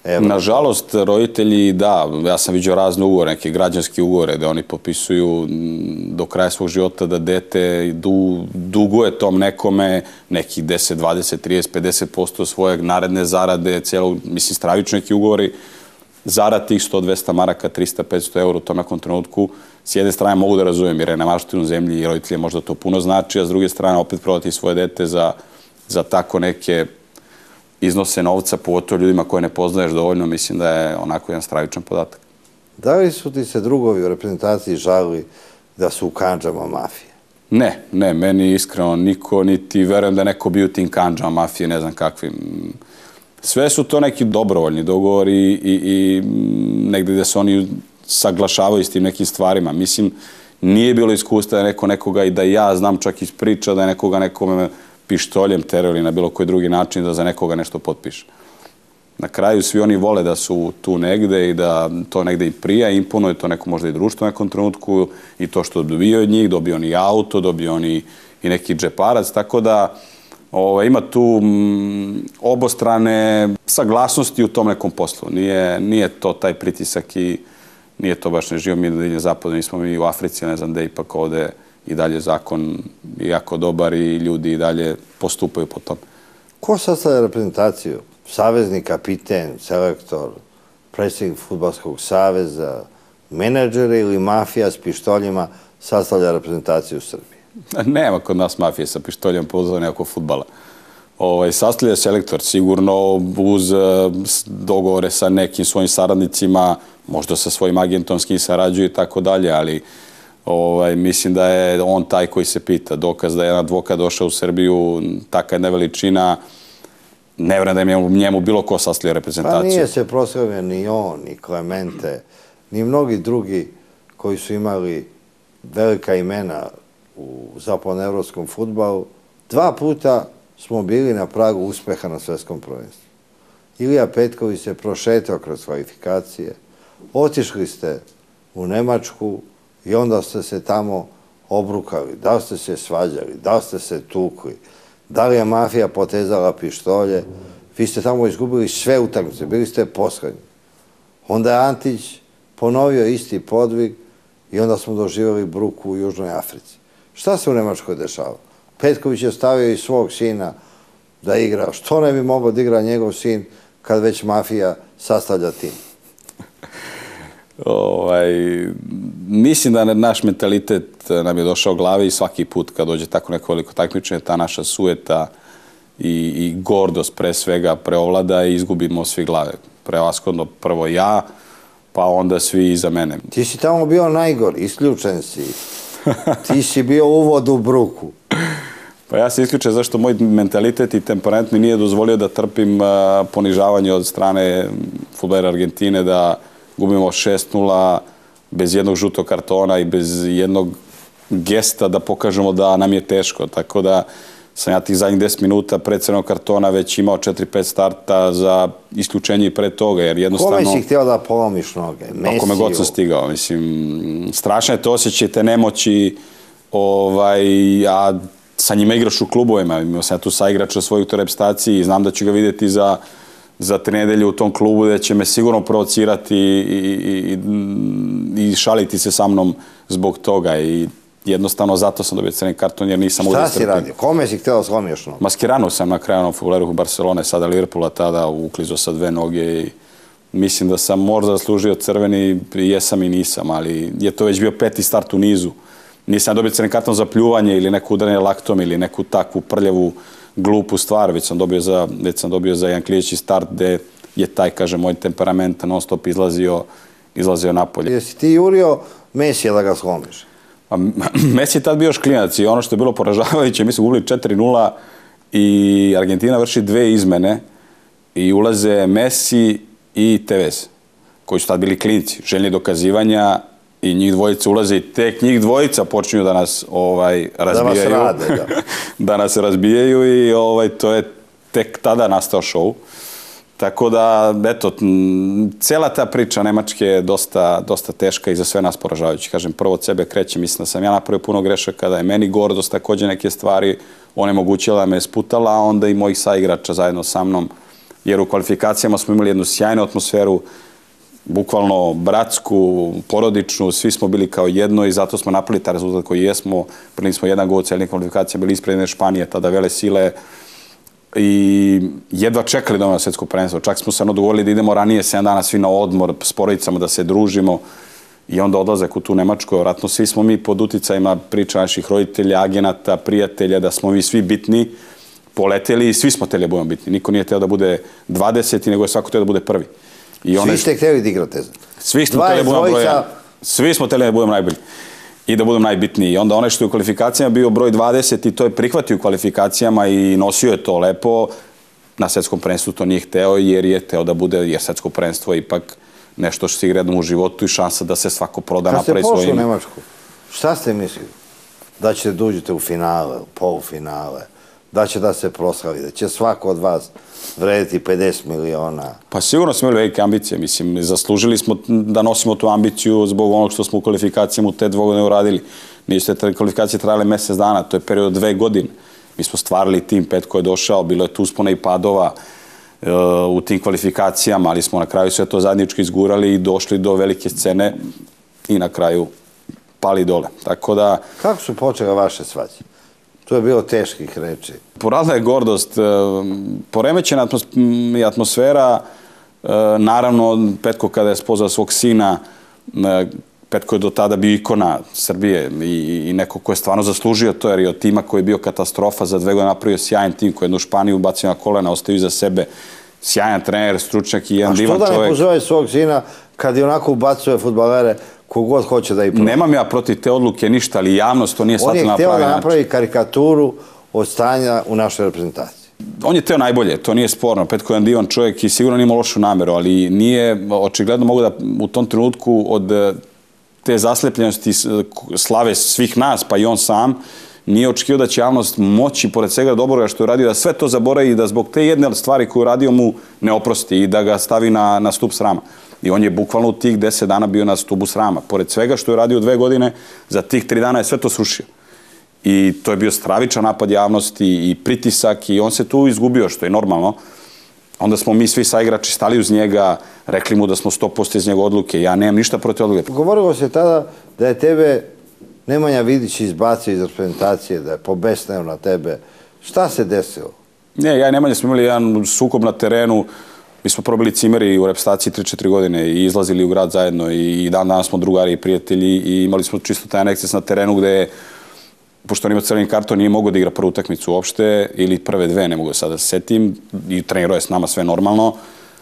evra. Nažalost, roditelji, da, ja sam vidio razne ugovore, neke građanske ugovore, da oni potpisuju do kraja svog života da dete duguje tom nekome nekih 10, 20, 30, 50% svoje naredne zarade, mislim, stravično neki ugovori, zarad tih 100, 200 maraka, 300, 500 eura u tom nekom trenutku. S jedne strane mogu da razumijem jer je na maštinu zemlji i roditelje možda to puno znači, a s druge strane opet prodati svoje dete za tako neke iznose novca, pogotovo ljudima koje ne poznaješ dovoljno, mislim da je onako jedan stravičan podatak. Da li su ti se drugovi u reprezentaciji žalili da su u kandžama mafije? Ne, meni iskreno niko, niti verujem da je neko bio u tim kandžama mafije, ne znam kakvim. Sve su to neki dobrovoljni dogovori i negde gde se oni saglašavaju s tim nekim stvarima. Mislim, nije bilo iskustva da neko nekoga i da ja znam čak iz priča da je nekoga nekome pištoljem terali na bilo koji drugi način da za nekoga nešto potpiše. Na kraju svi oni vole da su tu negde i da to negde i prija, imponuje to neko možda i društvo u nekom trenutku i to što dobio od njih, dobio oni auto, dobio oni i neki džeparac, tako da ima tu obostrane saglasnosti u tom nekom poslu. Nije to taj pritisak i nije to baš ne živo mi na zapadu, nismo mi u Africi, ne znam da ipak ovde i dalje zakon jako dobar i ljudi i dalje postupaju po tom. Ko sastavlja reprezentaciju? Savezni kapiten, selektor, predsjednik Fudbalskog saveza, menadžeri ili mafija s pištoljima sastavlja reprezentaciju u Srbiji? Nema kod nas mafije sa pištoljem pozvane oko fudbala. Sastavlja selektor sigurno uz dogovore sa nekim svojim saradnicima, možda sa svojim agentom s kim sarađuje i tako dalje, ali mislim da je on taj koji se pita. Dokaz da je jedan advokat došao u Srbiju, taka jedna veličina, ne vjerujem da je njemu bilo ko sastavlja reprezentaciju. Pa nije se proslavio ni on, ni Clemente, ni mnogi drugi koji su imali velika imena u zapadnoevropskom fudbalu. 2 puta smo bili na pragu uspeha na svetskom prvenstvu. Ilija Petković se prošetao kroz kvalifikacije, otišli ste u Nemačku i onda ste se tamo obrukali. Da li ste se svađali, da li ste se tukli, da li je mafija potezala pištolje, vi ste tamo izgubili sve utakmice, bili ste poslednji. Onda je Antić ponovio isti podvig i onda smo doživjeli bruku u Južnoj Africi. Šta se u Nemačkoj dešava? Petković je stavio i svog sina da igra. Što ne bi mogao da igra njegov sin kad već mafija sastavlja tim? Mislim da naš mentalitet nam je došao glavi i svaki put kad dođe tako neko veliko takmičenje, ta naša sueta i gordost pre svega preovlada i izgubimo svi glave. Prevashodno prvo ja, pa onda svi iza mene. Ti si tamo bio najgori, isključen si. Ti si bio uvod u bruku. Pa ja se isključen zašto moj mentalitet i temperament mi nije dozvolio da trpim ponižavanje od strane fudbalera Argentine, da gubimo 6-0 bez jednog žutog kartona i bez jednog gesta da pokažemo da nam je teško. Tako da sam ja tih zadnjih 10 minuta pred crvenog kartona već imao 4-5 starta za isključenje i pre toga, jer jednostavno... Kome si htio da polomiš noge? Mesiju? Kome god sam stigao. Mislim, strašno je to osjećaj, te nemoći, a sa njima igraš u klubovima. Imao sam ja tu saigrača svoju reprezentaciji i znam da ću ga vidjeti za 3 nedelje u tom klubu, da će me sigurno provocirati i šaliti se sa mnom zbog toga. I jednostavno zato sam dobio crveni karton jer nisam Šta si radio? Kome si htio da slomiš nogu? Maskiranu sam na kraju fudbaleru Barcelone, sada Liverpoola, tada uklizo sa 2 noge i mislim da sam možda zaslužio crveni, jesam i nisam, ali je to već bio 5. start u nizu. Nisam dobio crveni karton za pljuvanje ili neko udaranje laktom ili neku takvu prljavu glupu stvar, već sam dobio za jedan klijeći start gde je taj, kažem, moj temperament non stop izlazio napolje. Jesi ti jurio Mesija da ga slomiš? Messi je tad bio još klinac i ono što je bilo poražavajuće, mi smo gubili 4-0 i Argentina vrši 2 izmene i ulaze Messi i Tevez, koji su tad bili klinci, željni dokazivanja i njih dvojica ulaze i tek njih dvojica počinju da nas razbijaju. Da vas rade, da. Da nas razbijaju i to je tek tada nastao show. Tako da, eto, cijela ta priča Nemačke je dosta teška i za sve nas poražavajući. Kažem, prvo od sebe kreće, mislim da sam ja napravio puno grešaka, da je meni gordost također neke stvari onemogućila da me sputala, a onda i mojih saigrača zajedno sa mnom jer u kvalifikacijama smo imali jednu sjajnu atmosferu, bukvalno bratsku, porodičnu, svi smo bili kao jedno i zato smo napravili taj rezultat koji jesmo. Primili smo 1 gol u cijelih kvalifikacija, bili ispred jedne Španije, tada vele sile i jedva čekali da na svjetsko prvenstvo. Čak smo se dogovorili da idemo ranije 7 dana svi na odmor s porodicama, da se družimo i onda odlazak u tu Nemačku. Vratno svi smo mi pod uticajima priča naših roditelja, agenata, prijatelja, da smo mi svi bitni, poleteli i svi smo htjeli da budemo bitni. Niko nije htio da bude 20, nego je svako htio da bude prvi. Svi ste htjeli da igrate? Svi smo htjeli da budemo broj 1. Svi smo htjeli da budemo najbolji i da budemo najbitniji. I onda onaj što je u kvalifikacijama bio broj 20 i to je prihvatio u kvalifikacijama i nosio je to lepo. Na svjetskom prvenstvu to nije hteo jer je hteo da bude, jer svjetsko prvenstvo je ipak nešto što se igra jednom u životu i šansa da se svako proda napravi svojim. Kad ste pošli u Nemačku, šta ste mislili? Da ćete da uđete u finale, polufinale, da će da se proslavi, da će svako od vas vrediti 50 miliona. Pa sigurno smo imali velike ambicije, mislim, zaslužili smo da nosimo tu ambiciju zbog onog što smo u kvalifikacijama u te 2 godine uradili. Nisu te kvalifikacije trajale mjesec dana, to je period 2 godine. Mi smo stvarali tim 5 koji je došao, bilo je tu uspona i padova u tim kvalifikacijama, ali smo na kraju sve to zajednički izgurali i došli do velike scene i na kraju pali dole. Tako da... Kako su počele vaše svađe? Tu je bilo teških reči. Poradila je gordost, poremećena atmosfera, naravno Petko kada je spoznao svog sina, Petko je do tada bio ikona Srbije i neko ko je stvarno zaslužio to, jer je od tima koji je bio katastrofa za 2 godine napravio sjajan tim koji je jednu Španiju bacio na kolena, ostavio iza sebe sjajan trener, stručnjak i jedan divan čovjek. A što da ne pozove svog sina kad je onako ubacuje fudbalere kogod hoće da ih proda? Nemam ja protiv te odluke ništa, ali javnost to nije shvatila na pravi način. On je htio da napravi karikaturu od stanja u našoj reprezentaciji. On je teo najbolje, to nije sporno. Petko je jedan divan čovjek i sigurno nije imao lošu nameru, ali nije, očigledno mogu da u tom trenutku od te zaslepljenosti slave svih nas, pa i on sam, nije očekivao da će javnost moći, pored svega dobroga što je radio, da sve to zaboravi i da zbog te jedne stvari koju je radio mu ne oprosti i da ga stavi na stup srama. I on je bukvalno u tih 10 dana bio na stubu srama. Pored svega što je radio 2 godine, za tih 3 dana je sve to srušio. I to je bio stravičan napad javnosti i pritisak i on se tu izgubio, što je normalno. Onda smo mi svi saigrači stali uz njega, rekli mu da smo 100% iz njega odluke. Ja nemam ništa protiv odluke. Govorilo se tada da je tebe Nemanja Vidić izbacio iz reprezentacije, da je pobesneo na tebe. Šta se desilo? Ne, ja i Nemanja smo imali jedan sukob na terenu. Mi smo probili cimeri u reprezentaciji 3-4 godine i izlazili u grad zajedno i dan danas smo drugari i prijatelji i imali smo čisto taj eksces na terenu gde je, pošto on ima crveni karton, nije mogao da igra prvu utakmicu uopšte ili prve 2, ne mogu sada da se setim, i trenirao je s nama sve normalno.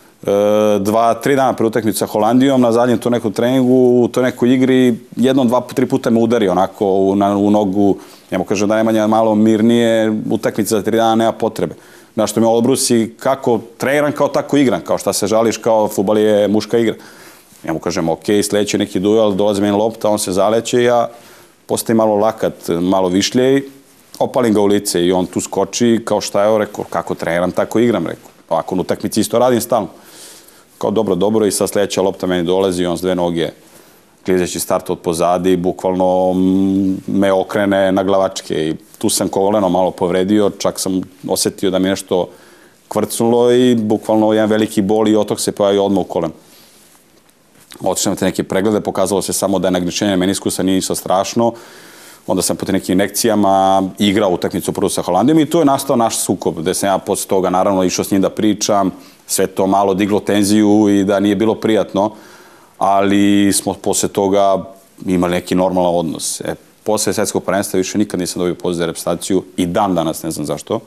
2-3 dana prvu utakmicu sa Holandijom, na zadnjem to nekom treningu, u toj nekoj igri, 1, 2, 3 puta me udari onako u nogu. Ja mu kažem da Nemanja malo mirnije, utakmica za 3 dana nema potrebe. Znaš što me odbrusi, kako treniram, kao tako igram, kao šta se žališ, kao fudbal je muška igra. Ja mu kažem, ok, sljedeći neki duel, dolazi meni lopta, on se zaleće, ja postavim malo lakat, malo višljej, opalim ga u lice i on tu skoči, kao šta je, rekao, kako treniram, tako igram, rekao. Ovako, u utakmici isto radim stalno. Kao dobro, i sad sljedeća lopta meni dolazi, on s 2 noge, klizeći start od pozadi, bukvalno me okrene na glavačke i tu sam koleno malo povredio, čak sam osjetio da mi nešto kvrculo i bukvalno jedan veliki bol i otok se pojavio odmah u kolenu. Otišao na te neke preglede, pokazalo se samo da je nagričenje meniskusa nije ništa strašno. Onda sam po te nekim injekcijama igrao utakmicu prvo sa Holandijom i tu je nastao naš sukob, gde sam ja posle toga naravno išao s njim da pričam, sve to malo diglo tenziju i da nije bilo prijatno, ali smo posle toga imali neki normalan odnos. Posle svjetskog prvenstva više nikad nisam dobio poziv za reprezentaciju i dan danas ne znam zašto.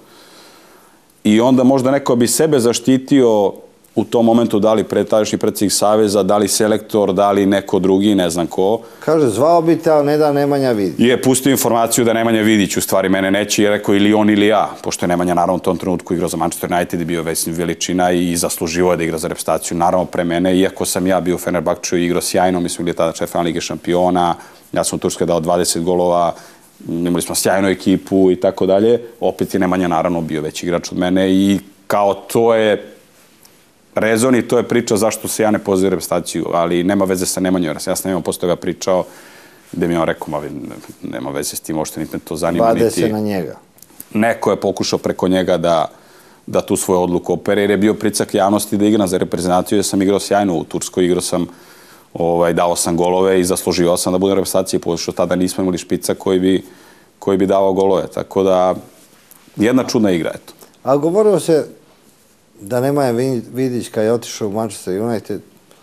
I onda možda neko bi sebe zaštitio u tom momentu, da li tadašnji predsjednik Saveza, da li selektor, da li neko drugi, ne znam ko. Kaže, zvao bi te, ali ne da Nemanja Vidić. Je pustio informaciju da Nemanja Vidić u stvari mene neće i je rekao ili on ili ja, pošto je Nemanja naravno u tom trenutku igrao za Manchester United i bio veličina i zasluživo je da igra za reprezentaciju, naravno pre mene, iako sam ja bio u Fenerbahčeu i igrao sjajno, mi smo bili tada četvrtfinale Lige šampiona, ja sam u Turskoj dao 20 golova, imali smo sjajnu ekipu i tako dalje, opet je Nemanja naravno bio veći igrač od mene i kao to je rezon i to je priča zašto se ja ne pozivam reprezentaciju, ali nema veze sa Nemanjom. Ja sam Nemanjom posle toga pričao gde mi je on rekao, nema veze s tim, uopšte niti me to zanima. Vade se na njega. Neko je pokušao preko njega da da tu svoju odluku opere, jer je bio pritisak javnosti da igram za reprezentaciju, jer sam igrao sjajno u Turskoj, igrao sam, dao sam golove i zaslužio sam da budem reprezentaciji, pošto tada nismo imali špica koji bi davao golove, tako da jedna čudna igra, eto. Ali govorilo se da Nemanja Vidić kad je otišao u Manchester United,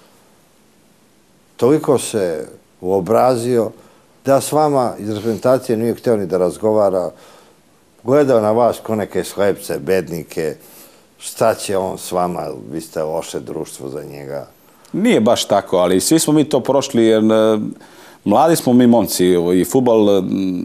toliko se uobrazio da s vama iz reprezentacije nije htio ni da razgovara, gledao na vas ko neke slepce, bednike, šta će on s vama, vi ste loše društvo za njega. Nije baš tako, ali svi smo mi to prošli, jer mladi smo mi momci i fudbal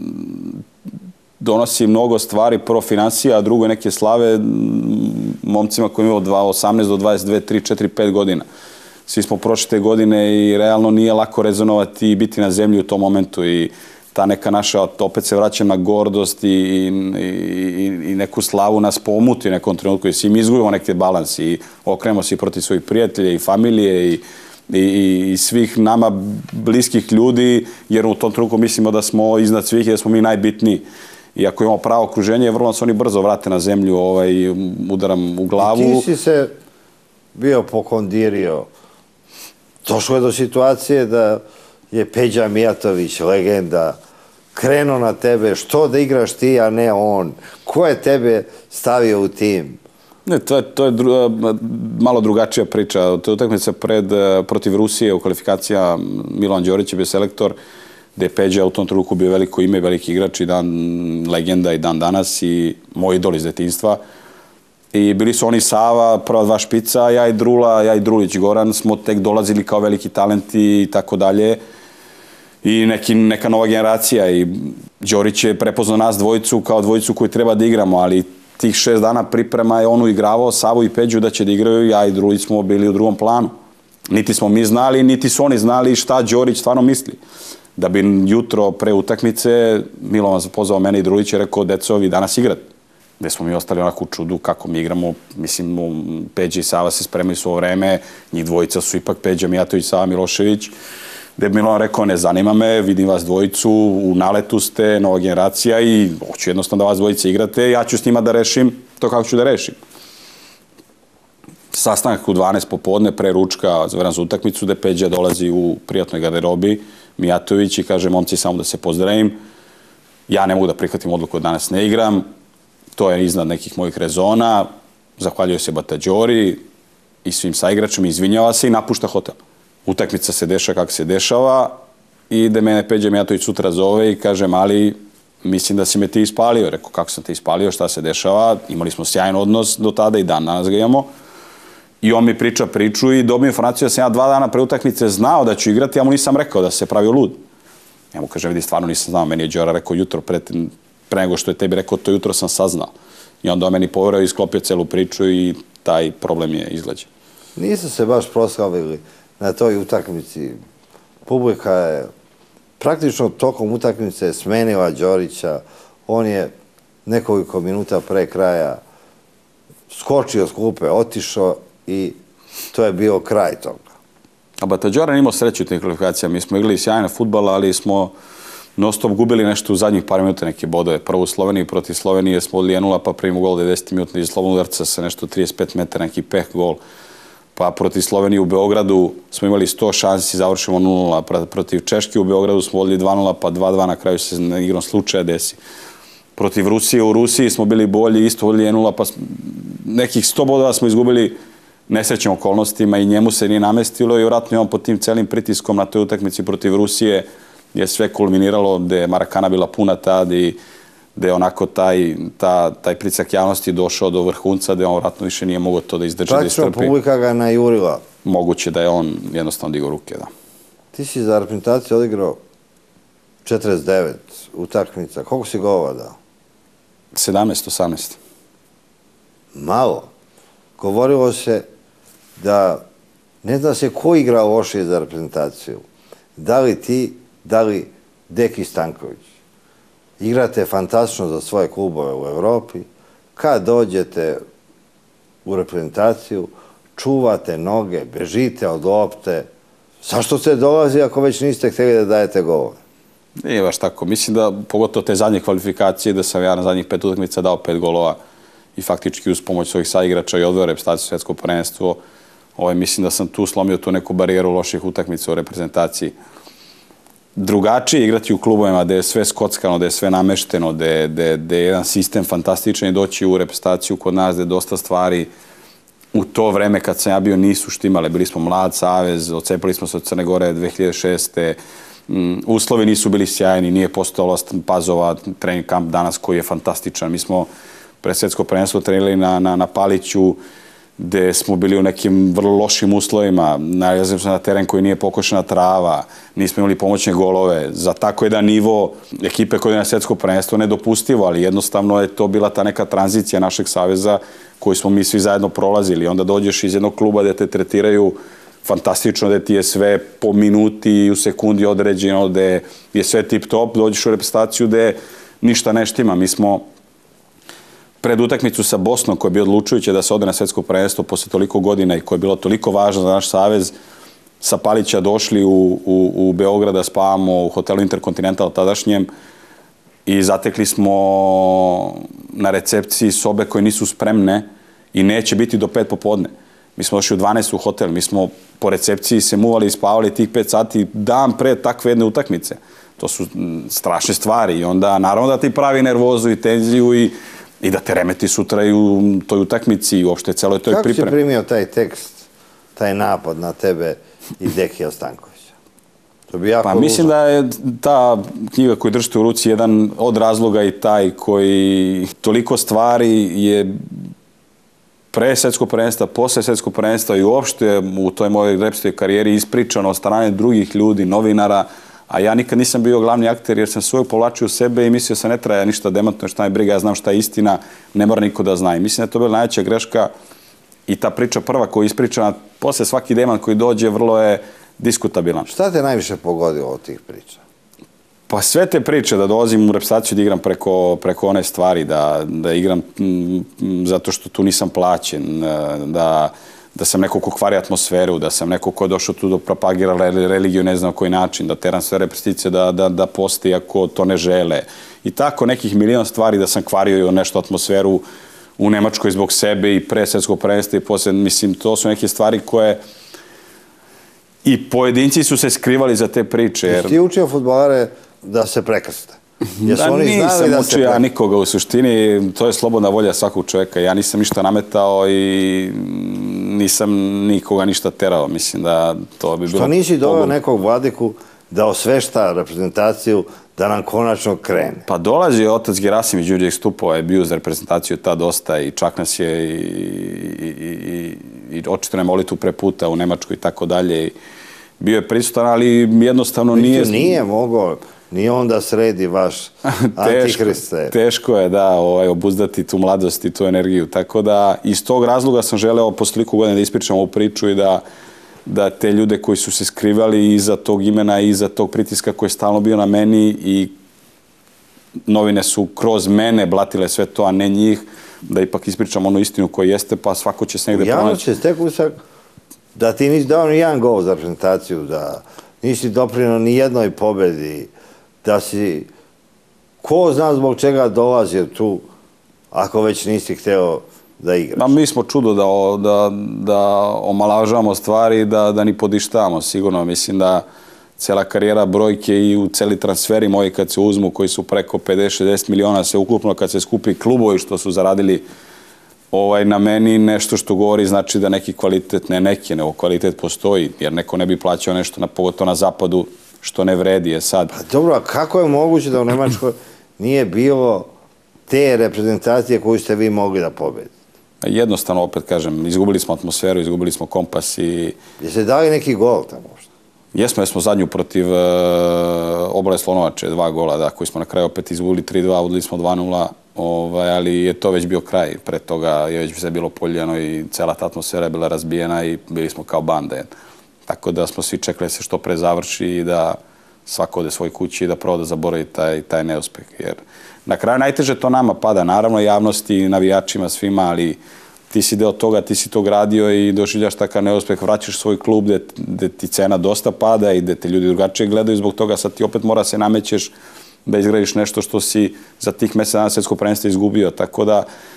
donosi mnogo stvari, prvo financija, a drugo neke slave momcima koji imaju od 18 do 22, 3, 4, 5 godina. Svi smo prošle te godine i realno nije lako rezonovati i biti na zemlji u tom momentu i ta neka naša, opet se vraćam na gordost i neku slavu nas pomuti u nekom trenutku i svi mi izgubimo neke balans i okrenemo se i protiv svojih prijatelja i familije i svih nama bliskih ljudi, jer u tom trenutku mislimo da smo iznad svih i da smo mi najbitniji. I ako imamo pravo okruženje, vrlo nas oni brzo vrate na zemlju, udaram u glavu. I ti si se bio pokondirio. Došlo je do situacije da je Peđa Mijatović, legenda, krenuo na tebe, što da igraš ti, a ne on? Ko je tebe stavio u tim? Ne, to je malo drugačija priča. To je utakmica protiv Rusije u kvalifikacija. Milovan Đorić je bio selektor, gde je Peđa u tom trenutku bio veliko ime, veliki igrač i legenda i dan danas i moj idol iz detinjstva. I bili su oni Sava, prva dva špica, ja i Drula, ja i Drulić Goran smo tek dolazili kao veliki talenti i tako dalje. I neka nova generacija i Đorić je prepoznao nas dvojicu kao dvojicu koju treba da igramo, ali tih 6 dana priprema je on uigravao Savu i Peđu da će da igraju, ja i Drulić smo bili u drugom planu. Niti smo mi znali, niti su oni znali šta Đorić stvarno misli. Da bi jutro pre utakmice Milovan pozvao mene i Drulić i rekao, deco, vi danas igrate. Gde smo mi ostali onako u čudu kako mi igramo, mislim, Peđa i Sava se spremaju svo vreme, njih dvojica su ipak Peđa Mijatović, Sava Milošević, gde bi Milovan rekao, ne zanima me, vidim vas dvojicu, u naletu ste, nova generacija i hoću jednostavno da vas dvojice igrate, ja ću s njima da rešim to kako ću da rešim. Sastanak u 12 popodne, pre ručka, za utakmicu, gde Peđa dolazi u prijatnoj garderobi, Mijatović i kaže, momci, samo da se pozdravim, ja ne mogu da prihvatim odluku da danas ne igram, to je iznad nekih mojih rezona, zahvaljuje se Batađori i svim saigračima, izvinjava se i napušta hotel. Utakmica se dešava kako se dešava i da mene Peđa Mijatović sutra zove i kaže, mali, mislim da si me ti ispalio. Rekao, kako sam te ispalio, šta se dešava, imali smo sjajan odnos do tada i danas ga imamo. I on mi priča priču i dobio informaciju da sam ja 2 dana pre utakmice znao da ću igrati, ja mu nisam rekao da se pravio lud. Ja mu kažem, vidi, stvarno nisam znao, meni je Đora rekao jutro pre nego što je tebi rekao, to jutro sam saznao. I onda on meni poverao i sklopio celu priču i taj problem je izgleđen. Nisu se baš proslavili na toj utakmici. Publika je praktično tokom utakmice smenila Đorića. On je nekoliko minuta pre kraja skočio s klupe, otišao i to je bio kraj toga. A Batađora imao sreću u tim kvalifikacijama. Mi smo igrali sjajna fudbala, ali smo non-stop gubili nešto u zadnjih par minuta neke bodove. Prvo u Sloveniji, protiv Slovenije smo odli 1-0, pa primimo gol 90 minuta iz slobodnog udarca sa nešto 35 metara, neki peh gol. Pa protiv Slovenije u Beogradu smo imali 100 šansi, završimo 0-0. Protiv Češke u Beogradu smo odli 2-0, pa 2-2, na kraju se na igrom slučaja desi. Protiv Rusije u Rusiji smo bili bolji, isto odli 1-0, pa nekih 100 bodova smo izgubili nesrećnim okolnostima i njemu se nije namestilo i vjerojatno je on pod tim celim pritiskom na toj utakmici protiv Rusije je sve kulminiralo, gde je Marakana bila puna tad i gde je onako taj pritisak javnosti došao do vrhunca, gde on vjerojatno više nije mogao to da izdrži, da istrpi. Praktično publika ga najurila. Moguće da je on jednostavno digao ruke, da. Ti si za reprezentaciju odigrao 49 utakmica. Koliko si golova dao? 17-18. Malo. Govorilo se da ne zna se ko igra lošije za reprezentaciju. Da li ti, da li Deki Stanković. Igrate fantastično za svoje klubove u Evropi. Kad dođete u reprezentaciju, čuvate noge, bežite od lopte. Zašto ste dolazi ako već niste htjeli da dajete golove? Nije baš tako. Mislim da, pogotovo te zadnje kvalifikacije, da sam ja na zadnjih 5 utakmica dao 5 golova i faktički uz pomoć svojih saigrača i odveo reprezentaciju svjetsko prvenstvo. Mislim da sam tu slomio tu neku barijeru loših utakmica u reprezentaciji. Drugačije igrati u klubovima gde je sve skockano, gde je sve namešteno, gde je jedan sistem fantastičan i doći u reprezentaciju kod nas gde je dosta stvari u to vreme kad sam ja bio nisu štimale. Bili smo mlad savez, odcepili smo se od Crne Gore 2006. Uslovi nisu bili sjajni, nije postojalo Pazova, trening kamp danas koji je fantastičan. Mi smo pred svjetsko prvenstvo trenirali na Paliću, gde smo bili u nekim vrlo lošim uslovima, nalazili smo na teren koji nije pokošena trava, nismo imali pomoćne golove. Za tako jedan nivo ekipe koja je na svjetsko prvenstvo nedopustivo, ali jednostavno je to bila ta neka tranzicija našeg saveza koju smo mi svi zajedno prolazili. Onda dođeš iz jednog kluba gde te tretiraju fantastično, gde ti je sve po minuti i u sekundi određeno, gde je sve tip top, dođeš u reprezentaciju gde ništa ne štima. Mi smo pred utakmicu sa Bosnom, koja je bio odlučujuća da se ode na svjetsko prvenstvo posle toliko godina i koja je bilo toliko važna za naš savez, sa Palića došli u Beograd da spavamo u hotelu Intercontinental tadašnjem i zatekli smo na recepciji sobe koje nisu spremne i neće biti do 5 popodne. Mi smo došli u 12 u hotel, mi smo po recepciji se muvali i spavali tih 5 sati dan pre takve jedne utakmice. To su strašne stvari i onda naravno da ti pravi nervozu i tenziju i da te remeti sutra i u toj utakmici i uopšte celoj toj pripremi. Kako si primio taj tekst, taj napad na tebe i Dekija Stankovića? To bi jako Pa mislim da je ta knjiga koju držite u ruci jedan od razloga i taj koji toliko stvari je pre svjetskog prvenstva, posle svjetskog prvenstva i uopšte u toj mojoj reprezentativnoj karijeri ispričano od strane drugih ljudi, novinara, a ja nikad nisam bio glavni akter jer sam svoju povlačio u sebe i mislio sam ne treba ništa demantno, šta je briga, ja znam šta je istina, ne mora niko da zna. I mislim da je to bila najveća greška i ta priča prva koju je ispričana, posle svaki demant koji dođe vrlo je diskutabilan. Šta te najviše pogodilo od tih priča? Pa sve te priče, da dolazim u reprezentaciju da igram preko one stvari, da igram zato što tu nisam plaćen, da sam neko ko kvari atmosferu, da sam neko ko je došao tu da propagira religiju ne znam koji način, da teram sve reprezentacije da posti ako to ne žele. I tako nekih milion stvari da sam kvario nešto atmosferu u Nemačkoj zbog sebe i pre svjetskog prvenstva i posle, mislim, to su neke stvari koje i pojedinci su se skrivali za te priče. Jesi ti učio fudbalare da se prekrste? Nisam učio ja nikoga u suštini, to je slobodna volja svakog čovjeka. Ja nisam ništa nametao i nisam nikoga ništa terao. Mislim da to bi bilo... Što nisi doveo nekog vladiku da osvešta reprezentaciju da nam konačno krene? Pa dolazi otac Gerasim iz Đurđevih Stupova, je bio za reprezentaciju tad dosta i čak nas je i očito ne molitvu pre puta u Nemačkoj i tako dalje. Bio je prisutan, ali jednostavno nije... Nije mogao, nije on da sredi vaš antihriste. Teško je, da, obuzdati tu mladost i tu energiju. Tako da, iz tog razloga sam želeo posle toliko godina da ispričam ovu priču i da te ljude koji su se skrivali iza tog imena i iza tog pritiska koji je stalno bio na meni i novine su kroz mene blatile sve to, a ne njih, da ipak ispričam onu istinu koja jeste, pa svako će se negde pronaći. Javno će stek usak da ti nisi dao ni jedan gol za reprezentaciju, da nisi doprinio ni jednoj pobedi, da si ko zna zbog čega dolazi tu ako već nisi hteo da igraš. Mi smo čudo da omalažavamo stvari i da ni podištavamo, sigurno. Mislim da cela karijera brojke i u celi transferi moji kad se uzmu, koji su preko 50-60 miliona se ukupno, kad se skupi klubovi što su zaradili na meni, nešto što govori znači da neki kvalitet, ne neki, nego kvalitet postoji, jer neko ne bi plaćao nešto, pogotovo na zapadu, što ne vredi je sad. Pa dobro, a kako je moguće da u Nemačkoj nije bilo te reprezentacije koju ste vi mogli da pobedite? Jednostavno, opet kažem, izgubili smo atmosferu, izgubili smo kompas i... Jeste dali neki gol tamo možda? Jesmo zadnju protiv Obale Slonovače, 2 gola, da, koji smo na kraju opet izgubili 3-2, udali smo 2-0, ali je to već bio kraj. Pre toga je već sve bilo poljeno i cela ta atmosfera je bila razbijena i bili smo kao banda. Tako da smo svi čekali se što pre završi i da svako ode svoj kući i da pravo da zaboravi taj neuspeh. Jer na kraju najteže to nama pada, naravno javnosti, navijačima, svima, ali ti si deo toga, ti si to gradio i doživljaš takav neuspeh, vraćaš svoj klub gde ti cena dosta pada i gde te ljudi drugačije gledaju, zbog toga sad ti opet mora se namećeš da izgradiš nešto što si za tih mesec dana svjetsko prvenstvo izgubio. Tako da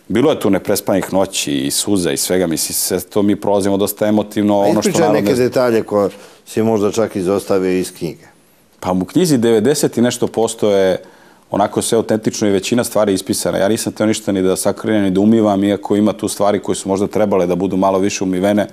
bilo je tu neprespanih noći i suza i svega, mislim, sve to mi prolazimo dosta emotivno. A ispričaj neke detalje koje si možda čak izostavio iz knjige. Pa u knjizi 90 i nešto posto je onako sve autentično i većina stvari ispisana. Ja nisam teo ništa ni da sakrijem, ni da umivam, iako ima tu stvari koje su možda trebale da budu malo više umivene,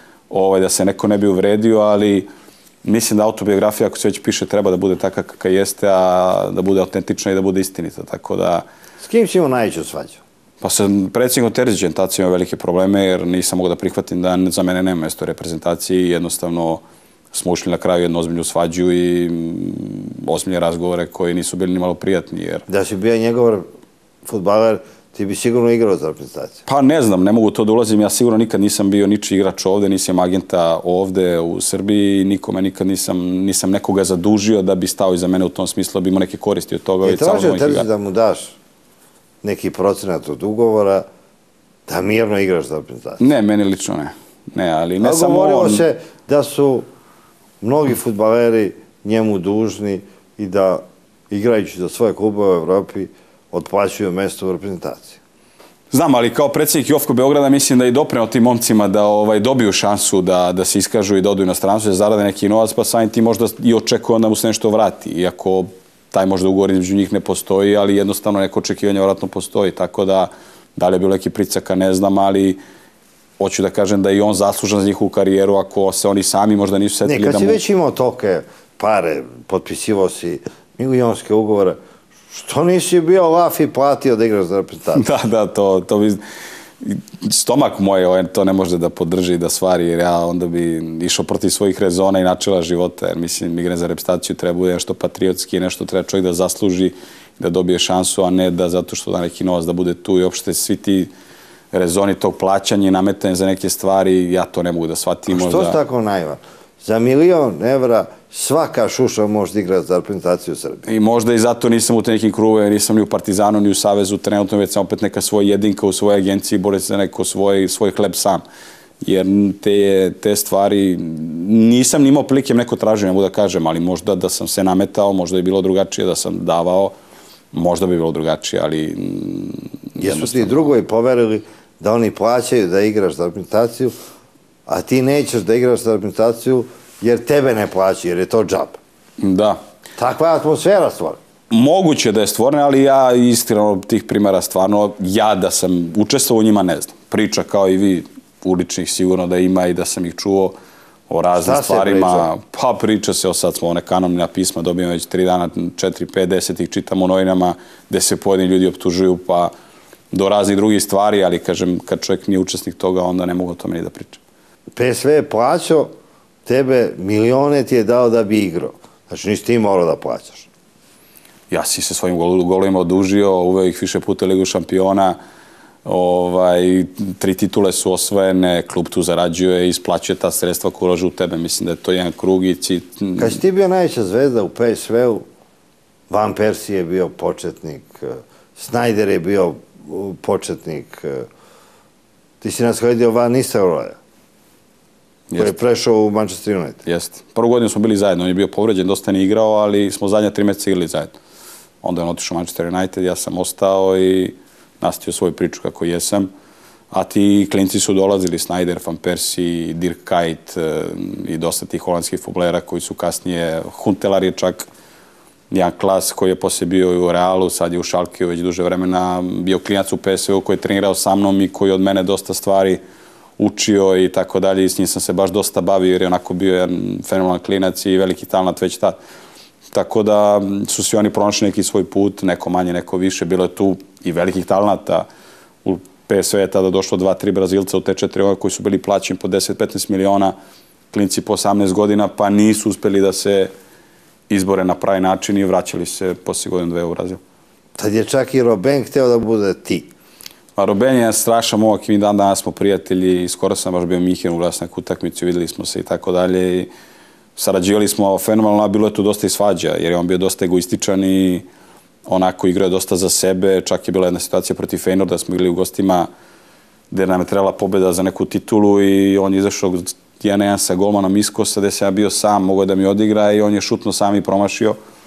da se neko ne bi uvredio, ali mislim da autobiografija, ako se već piše, treba da bude takva kakva jeste, a da bude autentična i da bude istinita. Tako da... S kim si imao najveću svađu? Pa sa predsjednikom Terzićem, tad sam imao velike probleme, jer nisam mogao da prihvatim da za mene nema mjesto reprezentaciji i jednostavno smo ušli na kraju jednu ozbiljnu svađu i ozbiljne razgovore koji nisu bili ni malo prijatni. Jer... Da si bio njegov fudbaler, ti bi sigurno igrao za reprezentaciju. Pa ne znam, ne mogu to da ulazim. Ja sigurno nikad nisam bio ničiji igrač ovde, nisam agenta ovde u Srbiji, nikome nikad nisam nekoga zadužio da bi stao iza mene u tom smislu, da bi imao neke koristi od toga. Je tražio Terzić da mu daš neki procenat od ugovora da mirno igraš za reprezentaciju? Ne, meni lično ne. Ne, ali ne samo govorilo on... se da su mnogi fudbaleri njemu dužni i da igrajući za svoje klubove u Evropi otplaćuju mesto u reprezentaciji. Znam, ali kao predsjednik Jofko Beograda mislim da je doprineo tim momcima da dobiju šansu da se iskažu i da odu u inostranstvo, da zarade neki novac, pa samim tim možda i očekuje da mu se nešto vrati. Iako taj možda ugovor između njih ne postoji, ali jednostavno neko očekivanje vjerojatno postoji. Tako da li je bilo neki pricaka, ne znam, ali hoću da kažem da je i on zaslužan za njihovu karijeru ako se oni sami možda nisu setili da mu... Kad si već imao tolike pare, potpisivao si milionske ugovore, što nisi bio laf i platio da igraš za reprezentaciju? Da, to bi... Stomak moj to ne može da podrži i da stvari, jer ja onda bi išao protiv svojih rezona i načela života, jer mislim, igranje za reprezentaciju treba bude nešto patriotski, nešto treba čovjek da zasluži, da dobije šansu, a ne da zato što da neki novac da bude tu i uopšte svi ti rezoni tog plaćanja i nametanja za neke stvari, ja to ne mogu da shvatim. A što si tako naivan? Za €1.000.000 svaka šuša može da igra za reprezentaciju Srbije. I možda i zato nisam u te nekim krugove, nisam ni u Partizanu, ni u Savezu, trenutno već sam opet neka svoja jedinka u svojoj agenciji, borim se za neko svoj hleb sam. Jer te stvari nisam ni imao prilike neko tražio, ne mogu da kažem, ali možda da sam se nametao, možda je bilo drugačije, da sam davao, možda bi bilo drugačije, ali... Jesu ti drugovi poverili da oni plaćaju da igraš za reprezentaciju, a ti nećeš da igraš za reprezentaciju jer tebe ne plaćaju, jer je to džab. Da. Takva je atmosfera stvorena. Moguće da je stvorena, ali ja iskreno tih primjera stvarno, ja da sam učestvovao u njima ne znam. Priča kao i vi uličnih sigurno da ima i da sam ih čuo o raznim stvarima. Pa priča se, sad smo one kanonina pisma, dobijemo već 3 dana, 4, 5, 10 ih čitamo u novinama, gde se pojedini ljudi optužuju, pa do raznih drugih stvari, ali kažem, kad čovjek nije učesnik toga, onda ne mogu o tome ni da pričam. PSV je plaćao tebe, milione ti je dao da bi igrao. Znači nisi ti morao da plaćaš. Ja si se svojim golovima odužio, uveo ih više puta Ligu šampiona, 3 titule su osvojene, klub tu zarađuje i isplaćuje ta sredstva koja ulaže u tebe. Mislim da je to jedan krug i cilj. Kad si ti bio najveća zvezda u PSV-u, Van Persie je bio početnik, Snyder je bio početnik, ti si nasledio Van Nistelrooya, koji je prešao u Manchester United. Jeste. Prvu godinu smo bili zajedno, on je bio povređen, dosta nije igrao, ali smo zadnja 3 mjeseca igrali zajedno. Onda je on otišao u Manchester United, ja sam ostao i nastavio svoju priču kako jesam. A ti klinci su dolazili, Snyder, Van Persie, Dirk Kuyt i dosta tih holandskih fudbalera koji su kasnije, Huntelaar je čak jedan klas koji je poslije bio i u Realu, sad je u Schalkeu već duže vremena, bio klinac u PSV-u koji je trenirao sa mnom i koji od mene dosta stvari učio i tako dalje i s njim sam se baš dosta bavio jer je onako bio jedan fenomenalan klinac i veliki talent već tad. Tako da su svi oni pronašli neki svoj put, neko manje, neko više. Bilo je tu i velikih talenta. U PSV je tada došlo 2-3 Brazilca u te 4 ove koji su bili plaćeni po 10-15 miliona, klinci po 18 godina, pa nisu uspeli da se izbore na pravi način i vraćali se poslije godinu 2 u Brazil. Tad je čak i Robben hteo da bude ti. A Robben je strašan momak i mi danas smo prijatelji i skoro sam baš bio u Minhenu, gledao sam neku utakmicu, videli smo se i tako dalje i sarađivali smo fenomenalno, a bilo je tu dosta i svađa, jer je on bio dosta egoističan i onako igrao je dosta za sebe. Čak je bila jedna situacija protiv Feyenoorda, smo igrali u gostima gdje nam je trebala pobjeda za neku titulu i on je izašao 1-1 sa golmanom Iskosa, gdje sam ja bio sam, mogao da mi odigra i on je šutno sam i promašio.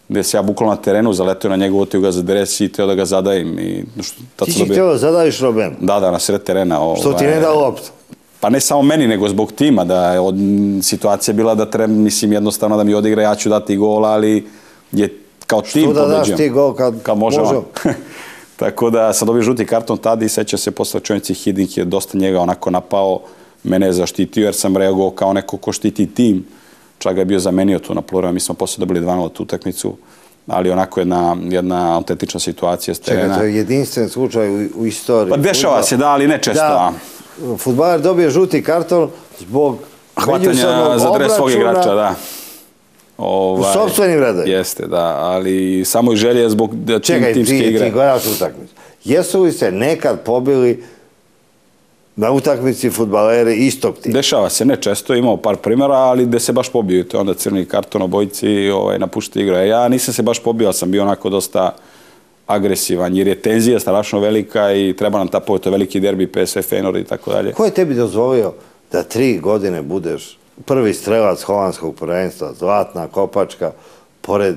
gde se ja bukvalno na terenu zaletio na njega, otio ga za dres i teo da ga zadavim. Ti si htio da zadaviš Robenu? Da, na sred terena. Što ti ne dao loptu? Pa ne samo meni, nego zbog tima, da je situacija bila da treba, mislim, jednostavno da mi odigra, ja ću dati gola, ali je kao tim pobeđujem. Što da daš ti gol kad možemo? Tako da sam dobio žuti karton tada i sećam se posle čovjeci Hiddink je dosta njega onako napao, mene je zaštitio jer sam reagovao kao neko ko štiti tim, čak ga je bio zamenio tu na plurima, mi smo posle dobili 2-0 tu utakmicu, ali onako jedna autentična situacija s terena. Čekaj, to je jedinstven slučaj u istoriji. Pa dešava se, da, ali ne često. Da, fudbaler dobije žuti karton zbog hvatanja za dres svog igrača, da. U sopstvenim redovima. Jeste, da, ali samo i želje zbog timske igre. Čekaj, ti gledaš utakmicu. Jesu li se nekad pobili na utakmici fudbaleri istog tima? Dešava se, ne često, imao par primjera, ali gde se baš pobio, to je onda crni karton obojici napušti igra. Ja nisam se baš pobio, sam bio onako dosta agresivan, jer je tenzija strašno velika i treba nam to veliki derbi, PSV, Feyenoord i tako dalje. Ko je tebi dozvolio da 3 godine budeš prvi strelac holandskog prvenstva, zlatna kopačka, pored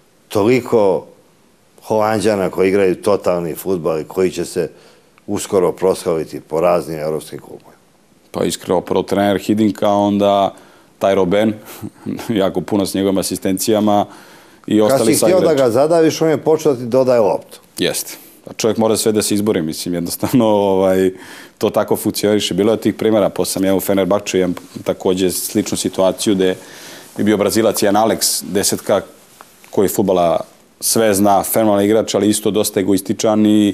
toliko Holanđana koji igraju totalni fudbal i koji će se uskoro proslaviti po raznim evropskim klubovima? Pa iskreno, prvo trener Hiddinka, onda taj Robben, jako puno s njegovim asistencijama i ostali saigrači. Kad si htio da ga zadaviš, on je počeo da ti dodaje loptu. Jeste. Čovjek mora sve da se izbori, mislim, jednostavno to tako funkcioniše. Bilo je tih primjera, posle sam ja u Fenerbahču, imam takođe sličnu situaciju gde je bio Brazilac Jan Alex, desetka koji fudbala sve zna, fenomenalan igrač, ali isto dosta egoističan i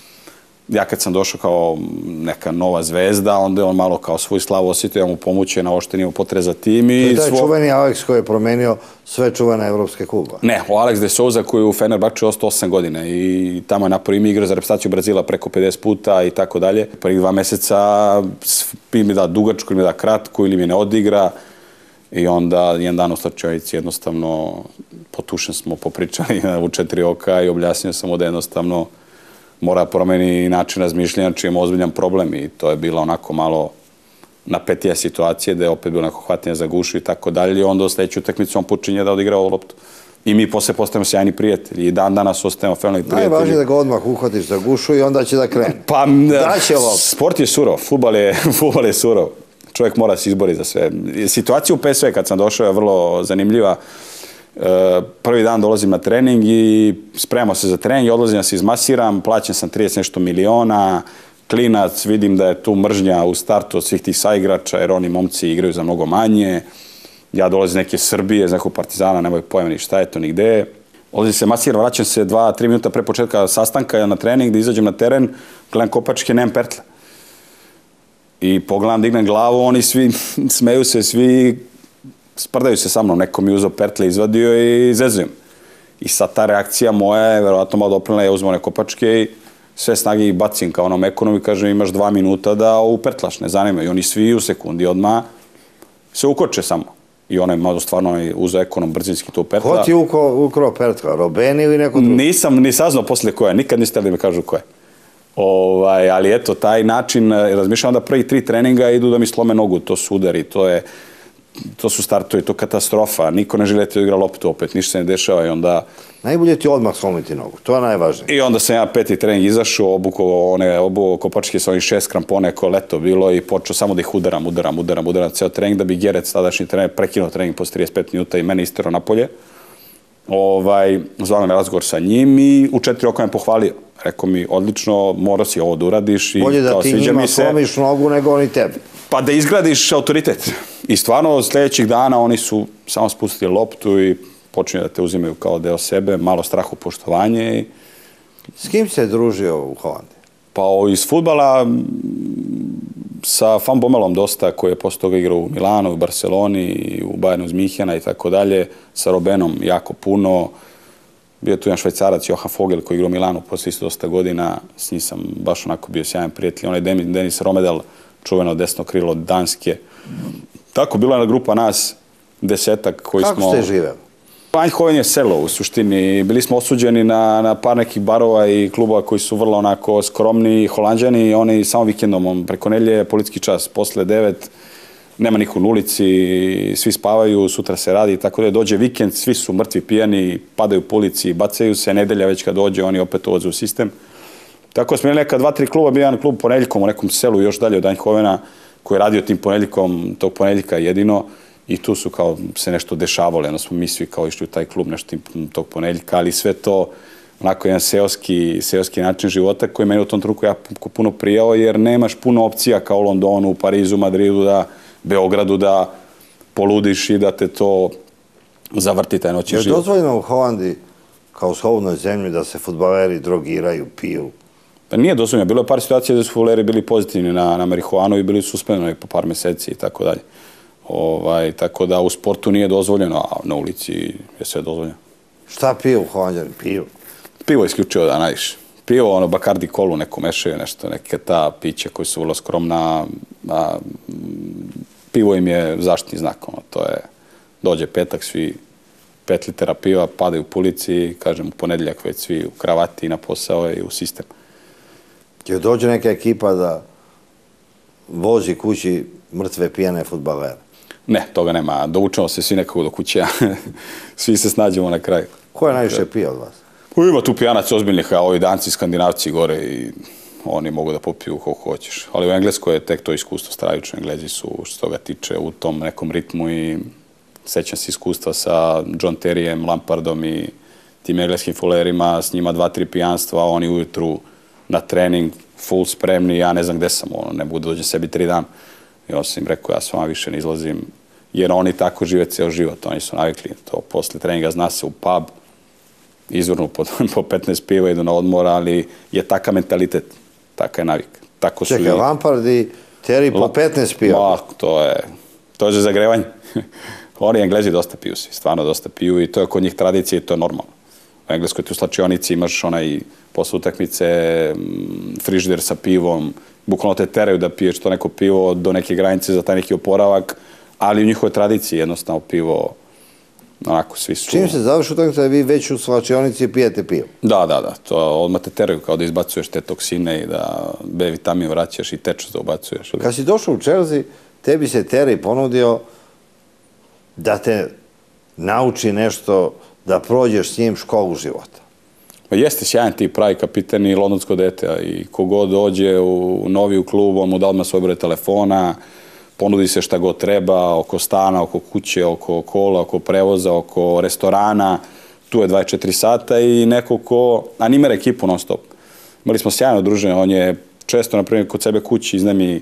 ja kad sam došao kao neka nova zvezda, onda je on malo kao svoju slavu osjetio, ja mu pomoću, naoštenio potreza tim. To je taj čuveni Alex koji je promenio sve čuvene evropske kluba? Ne, Alex de Souza koji je u Fenerbahču ostao 8 godina i tamo je napravio igra za reprezentaciju Brazila preko 50 puta i tako dalje. Prvih 2 meseca ili mi da dugačko, ili mi da kratko, ili mi ne odigra. I onda jedan dan u slačionici jednostavno potušen smo, popričali u 4 oka i objasnio sam mu da jednostavno mora promeni način razmišljanja, čiji je ozbiljan problem i to je bila onako malo napetija situacije, da je opet bilo neko hvatanje za gušu i tako dalje i onda u sledeću utakmicu on počinje da odigra ovu loptu. I mi posle postajemo sjajni prijatelji i dan danas ostajemo fenomenalni prijatelji. Najvažnije je da ga odmah uhvatiš za gušu i onda će da krene. Pa, sport je surov, fudbal je surov. Čovjek mora se izbori za sve. Situacija u PSV kad sam došao je vrlo zanimljiva. Prvi dan dolazim na trening i spremamo se za trening i odlazim da se izmasiram, plaćam sam 30 nešto miliona, klinac, vidim da je tu mržnja u startu od svih tih saigrača, jer oni momci igraju za mnogo manje. Ja dolazim neke Srbije, iz nekog Partizana, nemoj pojma ni šta je to, nigde. Odlazim se masiram, vraćam se 2-3 minuta pre početka sastanka na trening, da izađem na teren, gledam kopačke, nemam pertle. I pogledam, dignem glavu, oni svi smeju se, svi sprdaju se sa mnom, neko mi je uzeo pertle, izvadio i zezujem. I sad ta reakcija moja je verovatno malo doprinela, ja uzmem one kopačke i sve snage ih bacim kao onom ekonom i kažem imaš 2 minuta da upertlaš, ne zanima. I oni svi u sekundi odmah se ukoče samo. I on je malo stvarno uzeo ekonom brzinski to pertla. Ko ti je ukrao pertla? Robben ili neko drugi? Nisam ni saznao posle koje, nikad niste da mi kažu koje. Ali eto, taj način, razmišljam da prvi 3 treninga idu da mi slome nogu, to su udari, to su startovi, to je katastrofa, niko ne želi da igra loptu opet, ništa se ne dešava i onda... Najbolje ti odmah slomiti nogu, to je najvažnije. I onda sam ja 5. trening izašao, obuo kopačke sa onih 6 krampone koje leto bilo i počeo samo da ih udaram ceo trening da bi Gerec, tadašnji trener, prekinuo trening posle 35 minuta i mene isterao napolje. Zvao me razgovor sa njim i u 4 oka me pohvalio. Rekao mi, odlično, morao si ovo da uradiš i bolje da ti njima slomiš nogu nego oni tebi. Pa da izgradiš autoritet. I stvarno, od sljedećih dana oni su samo spustili loptu i počinju da te uzimaju kao deo sebe, malo strahopoštovanje. S kim se družio u Holandiji? Pa iz fudbala sa Van Bommelom dosta, koji je posle toga igrao u Milanu, u Barceloni, u Bayernu iz Minhena i tako dalje. Sa Robbenom jako puno. Bio je tu jedan Švajcarac, Johan Vogel, koji igrao u Milanu posle isto dosta godina. S njim sam baš onako bio sjajan prijatelj. On je Denis Romedel, čuveno desno krilo Danske. Tako, bila je grupa nas, 10-ak koji smo... Kako ste živeli? Eindhoven je selo u suštini. Bili smo osuđeni na par nekih barova i klubova koji su vrlo onako skromni, Holanđani, oni samo vikendom, preko nelje, policijski čas, posle 9, nema niko na ulici, svi spavaju, sutra se radi, tako da dođe vikend, svi su mrtvi pijani, padaju po ulici, bacaju se, nedelja već kad dođe, oni opet ulaze u sistem. Tako smo imali neka 2-3 kluba, bio jedan klub ponedjeljkom u nekom selu još dalje od Eindhovena, koji je radio tim ponedjeljkom, tog ponedjeljka jedino, i tu su kao se nešto dešavalo, jedno smo mi svi kao išli u taj klub nešto tog ponedjeljka, ali sve to onako jedan seoski način života koji meni u tom trenutku jako puno prijao, jer nemaš puno opcija kao u Londonu, Parizu, Madridu, Beogradu da poludiš i da te to zavrti taj noćni život. Je dozvoljeno u Holandiji, kao u slobodnoj zemlji, da se fudbaleri drogiraju, piju? Pa nije dozvoljeno. Bilo je par situacija da su fudbaleri bili pozitivni na marihuanu i bili suspendovani po par meseci i tako dalje. Tako da u sportu nije dozvoljeno, a na ulici je sve dozvoljeno. Šta piju u Holandjani? Piju? Pivo je isključio da najviše. Pivo, Bacardi kolu neko mešaju, nešto, neke ta pića koji su vrlo skromna, a pivo im je zaštitni znak. To je, dođe petak, svi 5 litera piva, padaju po ulici, kažem, u ponedjeljak već svi u kravati na posao i u sistem. Jer dođe neka ekipa da vozi kući mrtve pijane fudbalere? Ne, toga nema. Dovučemo se svi nekako do kuće, svi se snađemo na kraju. Ko je najviše pio od vas? Ima tu pijanac ozbiljnih, a ovi Danci, Skandinavci gore i oni mogu da popiju koliko hoćeš. Ali u Engleskoj je tek to iskustvo stravično. Englezi su, što toga tiče, u tom nekom ritmu i sećam se iskustva sa John Terryem, Lampardom i tim engleskim fulerima, s njima 2-3 pijanstva, oni ujutru na trening, full spremni, ja ne znam gde sam, ne mogu da dođem sebi 3 dana. I onda sam im rekao, ja s vama više ne izlazim, jer oni tako žive ceo život, oni su navikli to. Posle treninga zna se u pub, izvrnu po 15 piva, idu na odmor, ali je takav mentalitet, takav je navik. Čekaj, Lampard i Terry po 15 piva? To je za zagrevanje. Oni Englezi dosta piju si, stvarno dosta piju i to je kod njih tradicija i to je normalno. U Engleskoj tu slačionici imaš onaj posle utakmice frižider sa pivom, bukvalno te teraju da piješ to neko pivo do neke granice za taj neki oporavak, ali u njihovoj tradiciji jednostavno pivo, onako svi su... Čim se završi utakmica da vi već u slačionici pijete pivo? Da, to odmah te teraju kao da izbacuješ te toksine i da B vitamin vraćaš i tečnost da ubacuješ. Kad si došao u Chelsea, tebi se Terry ponudio da te nauči nešto, da prođeš s njim školu života. Jeste sjajan tip, pravi kapitan i londonsko dete, i kogod dođe u novi klub, on mu da odmah svoj broj telefona, ponudi se šta god treba, oko stana, oko kuće, oko kola, oko prevoza, oko restorana, tu je 24 sata i neko ko animira ekipu non stop. Imali smo sjajno druženje, on je često, na primjer, kod sebe kući iznemi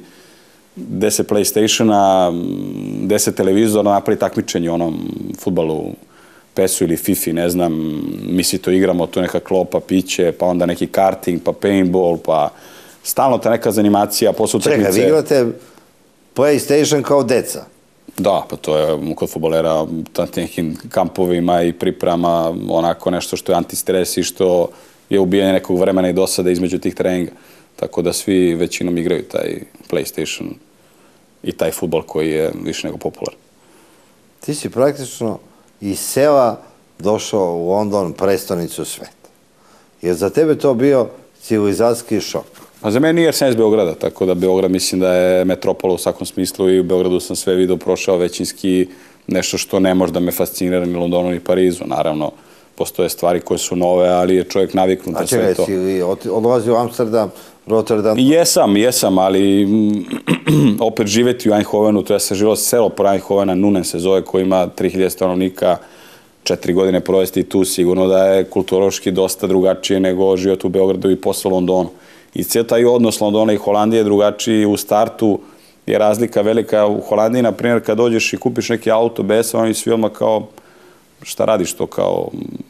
10 PlayStationa, 10 televizora, napravi takmičenje u onom fudbalu, PES-u ili FIFA, ne znam, mi si to igramo, tu neka klopa, piće, pa onda neki karting, pa paintball, pa stalno ta neka zanimacija, posle utakmice. Čekaj, vi igrate PlayStation kao deca? Da, pa to je kod fudbalera na nekim kampovima i priprema onako nešto što je antistres i što je ubijanje nekog vremena i dosada između tih treninga. Tako da svi većinom igraju taj PlayStation i taj fudbal koji je više nego popularan. Ti si praktično iz sela došao u London, prestonicu sveta. Jer za tebe to bio civilizacijski šok? Pa za mene nije jer sam iz Beograda, tako da Beograd mislim da je metropola u svakom smislu i u Beogradu sam sve video prošao većinski nešto što ne može da me fascinira ni Londonu ni Parizu. Naravno, postoje stvari koje su nove, ali je čovjek naviknut na sve to. A čekaj, si odlazi u Amsterdam, Rotterdam? Jesam, ali opet živeti u Eindhovenu, to ja sam živao selo po Eindhovena, Nunen se zove, koji ima 3000 stanovnika, 4 godine provesti tu, sigurno da je kulturološki dosta drugačije nego život u Beogradu i posle Londonu. I cijel taj odnos Londona i Holandije je drugačiji. U startu je razlika velika. U Holandiji, na primjer, kad dođeš i kupiš neki auto BS, oni svi odmah kao, šta radiš to, kao,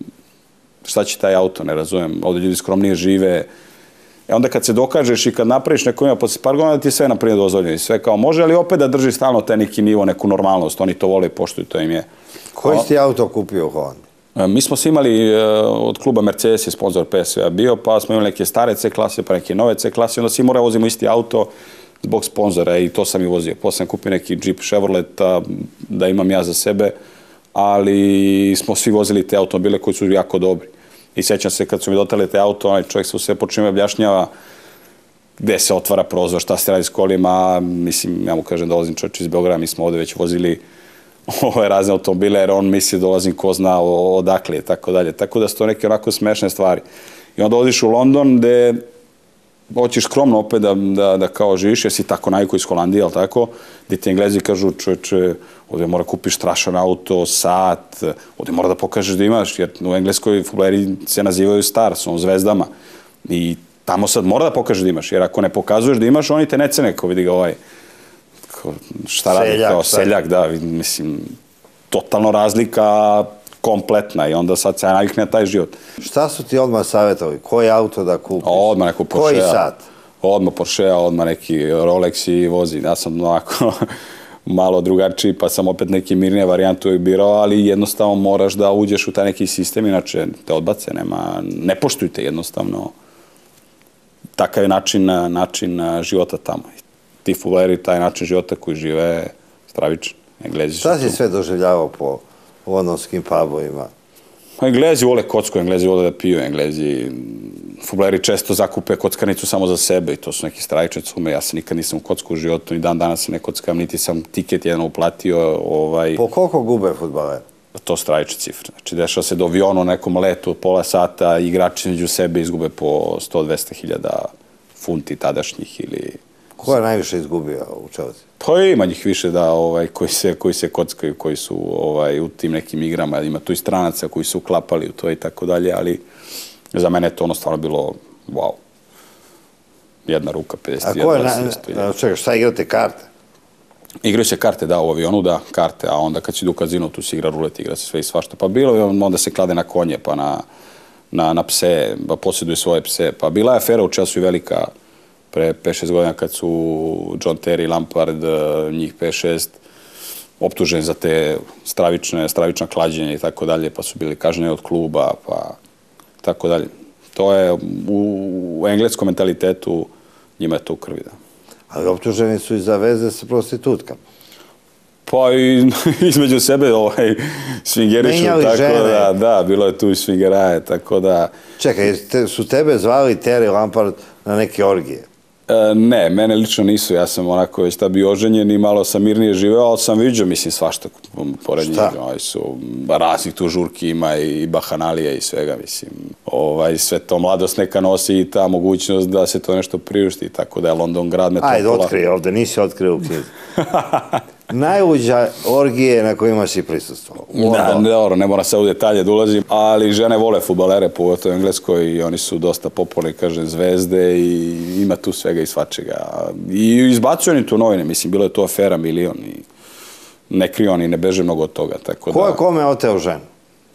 šta će taj auto, ne razumijem. Ovdje ljudi skromnije žive. Onda kad se dokažeš i kad napraviš neko ima posle par godina, ti sve naprijed dozvoljeno. I sve kao može, ali opet da drži stalno taj neki nivo, neku normalnost. Oni to vole i poštuju, to im je. Koji si ti auto kupio u Holandiji? Mi smo svi imali od kluba Mercedes je sponsor PSV-a bio, pa smo imali neke stare C klase, pa neke nove C klase, onda svi moraju vozimo isti auto zbog sponzora i to sam i vozio. Posle sam kupio neki Jeep Chevrolet da imam ja za sebe, ali smo svi vozili te automobile koji su jako dobri. I sećam se kad su mi dotali te auto, onaj čovjek se u sve počinje objašnjava gde se otvara prozor, šta se radi s kolima, mislim, ja mu kažem, dolazim čovječ iz Beograda, mi smo ovde već vozili razne automobile, jer on misli dolazim ko zna odakle, tako dalje. Tako da su to neke onako smešne stvari. I onda odiš u London, gde hoćeš skromno opet da kao živiš, jer si tako naviku iz Holandije, ali tako, gde ti Englezi kažu, čovječe, ovdje mora kupiš strašan auto, sat, ovdje mora da pokažeš da imaš, jer u Engleskoj fudbaleri se nazivaju stars, zvezdama. I tamo sad mora da pokažeš da imaš, jer ako ne pokazuješ da imaš, oni te ne cene, kao vidi ga ovaj, šta radi, kao seljak, da, mislim, totalno razlika kompletna i onda sad se navikne na taj život. Šta su ti odmah savjetovi? Koji auto da kupiš? Odmah neko Porschea. Koji sat? Odmah Porschea, odmah neki Rolex i vozi. Ja sam onako malo drugačiji, pa sam opet neki mirnije varijantu birao, ali jednostavno moraš da uđeš u taj neki sistem, inače te odbace, ne poštujte jednostavno. Takav je način života tamo. Ti fudbaleri, taj način života koji žive, stravičan. Englezi šta si sve doživljavao po londonskim pubovima? Englezi vole kocku, Englezi vole da piju, Englezi, fudbaleri često zakupe kockarnicu samo za sebe i to su neki stravične cume. Ja se nikad nisam u kocku u životu, ni dan danas se ne kockam, niti sam tiket jedan uplatio. Po koliko gube fudbaler? To stravične cifre. Znači, dešava se do aviona u nekom letu od pola sata, igrači među sebe izgube po 100-200 hiljada funti tadašnjih ili... Ko je najviše izgubio u Chelsea? Pa ima njih više da, koji se kockaju, koji su u tim nekim igrama, ima tu i stranaca koji su uklapali u to i tako dalje, ali za mene je to ono stvarno bilo wow. Jedna ruka, 50. A ko je, čekaj, šta igrate, karte? Igraju se karte, da, u avionu, da, karte, a onda kad si idu u kazino, tu se igra rulet, igra se sve i svašta. Pa bilo je, onda se klade na konje, pa na pse, pa posjeduju svoje pse. Pa bila je afera u Chelsea velika, pre 5-6 godina kad su John Terry, Lampard, njih 5-6 optuženi za te stravična klađenja i tako dalje, pa su bili kažnjeni od kluba, pa tako dalje. To je u engleskom mentalitetu, njima je to u krvi, da. Ali optuženi su i za veze sa prostitutkama. Pa i između sebe svingerišu, tako da, bilo je tu i svingeraje, tako da... Čekaj, su tebe zvali Terry, Lampard na neke orgije? Ne, mene lično nisu, ja sam onako već tad bio oženjen i malo sam mirnije živeo, ali sam vidio, mislim, svašta pored njih. Raznih tu žurki ima i bahanalija i svega, mislim. Sve to mladost neka nosi i ta mogućnost da se to nešto priušti, tako da je London grad metropola. Ajde, otkrije ovde, nisi otkrio u knjizi. Najluđa orgije na kojima si prisustvovao? Dobro, ne mora sad u detalje da ulazim, ali žene vole fudbalere, pogotovo u Engleskoj, i oni su dosta popularni, kažem, zvezde i ima tu svega i svačega. I izbacuju oni tu novine, mislim, bilo je tu afera milion i ne kriju oni, ne beže mnogo od toga. Ko je kome oteo ženu?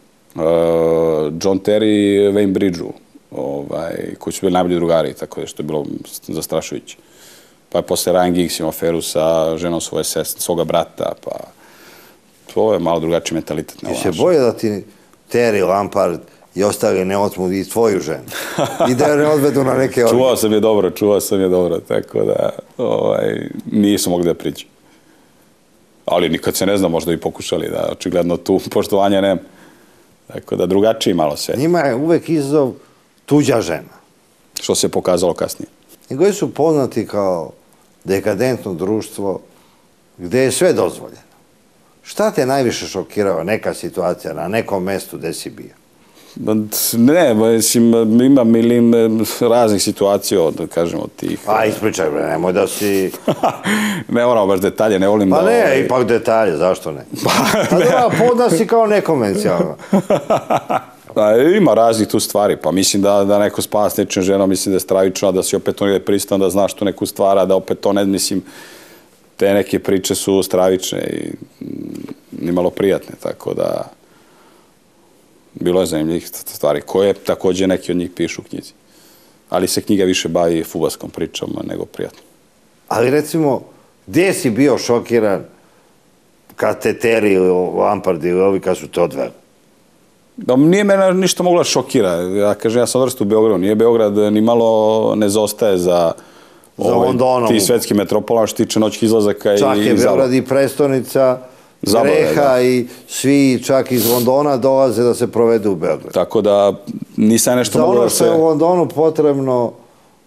John Terry, Wayne Bridgeu, koji su bili najbolji drugari, tako da što je bilo zastrašujuće. Pa je posle Ryan Giggs imao aferu sa ženom svoga brata, pa to je malo drugačiji mentalitet. I se boje da ti Terry, Lampard i ostali ne otmu i tvoju ženu? I da je ne odvedu na neke orgije? Čuvao sam je dobro, tako da nisu mogli da priđu. Ali nikad se ne zna, možda i pokušali, da očigledno tu poštovanja nema. Tako da drugačiji malo sve. Njima je uvek izazov tuđa žena. Što se pokazalo kasnije. Nego su poznati kao dekadentno društvo gde je sve dozvoljeno. Šta te najviše šokirao, neka situacija na nekom mestu gde si bio? Ne, mislim, ima milion raznih situacija, da kažemo, tih... Pa ispričaj, nemoj da si... Ne moramo baš detalje, ne volim da... Pa ne, ipak detalje, zašto ne? Pa da, podna si kao nekonvencijalno. Ima raznih tu stvari, pa mislim da neko spava s nečim ženom, mislim da je stravično, da si opet on je pristan, da znaš tu neku stvar, da opet to ne, mislim, te neke priče su stravične i nimalo prijatne, tako da bilo je zanimljivih stvari, koje takođe neki od njih pišu u knjizi. Ali se knjiga više bavi fudbalskom pričom nego prijatno. Ali recimo, gde si bio šokiran kad te Terry ili Lampard ili ovi kad su te odveli? Nije mene ništa moglo šokira. Ja kažem, ja sam odrastao u Beogradu. Nije Beograd ni malo ne zaostaje za ti svetski metropola što tiče noćnih izlazaka. Čak je Beograd i prestonica greha i svi čak iz Londona dolaze da se provedu u Beogradu. Tako da nisam nešto moglo da se... Za ono što je u Londonu potrebno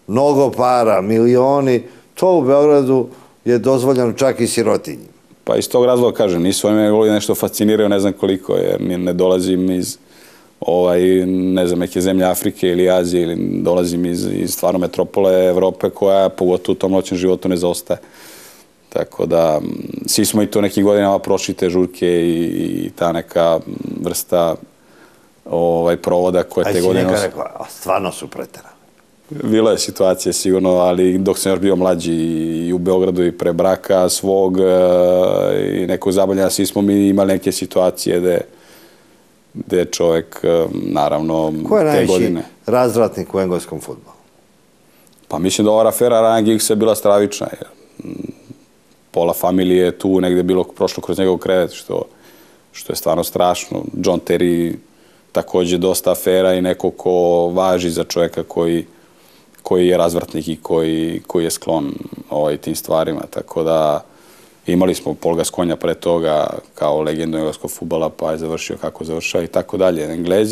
mnogo para, milioni, to u Beogradu je dozvoljeno čak i sirotinji. Pa iz tog razloga kažem, nisu oni me nešto fasciniraju, ne znam koliko, jer ne dolazim iz ne znam, neke zemlje Afrike ili Azije, ili dolazim iz stvarno metropole Evrope koja pogotovo u tom noćnom životu ne zaostaje. Tako da, svi smo i to nekim godinama prošli te žurke i ta neka vrsta provoda koje te godine... A si neka rekao, stvarno su preterali. Bila je situacija sigurno, ali dok sam još bio mlađi i u Beogradu i pre braka svog i nekog zabavljanja, svi smo mi imali neke situacije gde je čovjek, naravno, Ko je te najveći godine... razvratnik u engleskom fudbalu? Pa mislim da ova afera Ryan Giggsa je bila stravična, jer pola familije je tu negde bilo prošlo kroz njegov krevet, što je stvarno strašno. John Terry takođe dosta afera i neko ko važi za čovjeka koji je razvratnik i koji je sklon tim stvarima. Tako da imali smo Paul Gascoigne pre toga kao legendu engleskog fudbala, pa je završio kako završava i tako dalje.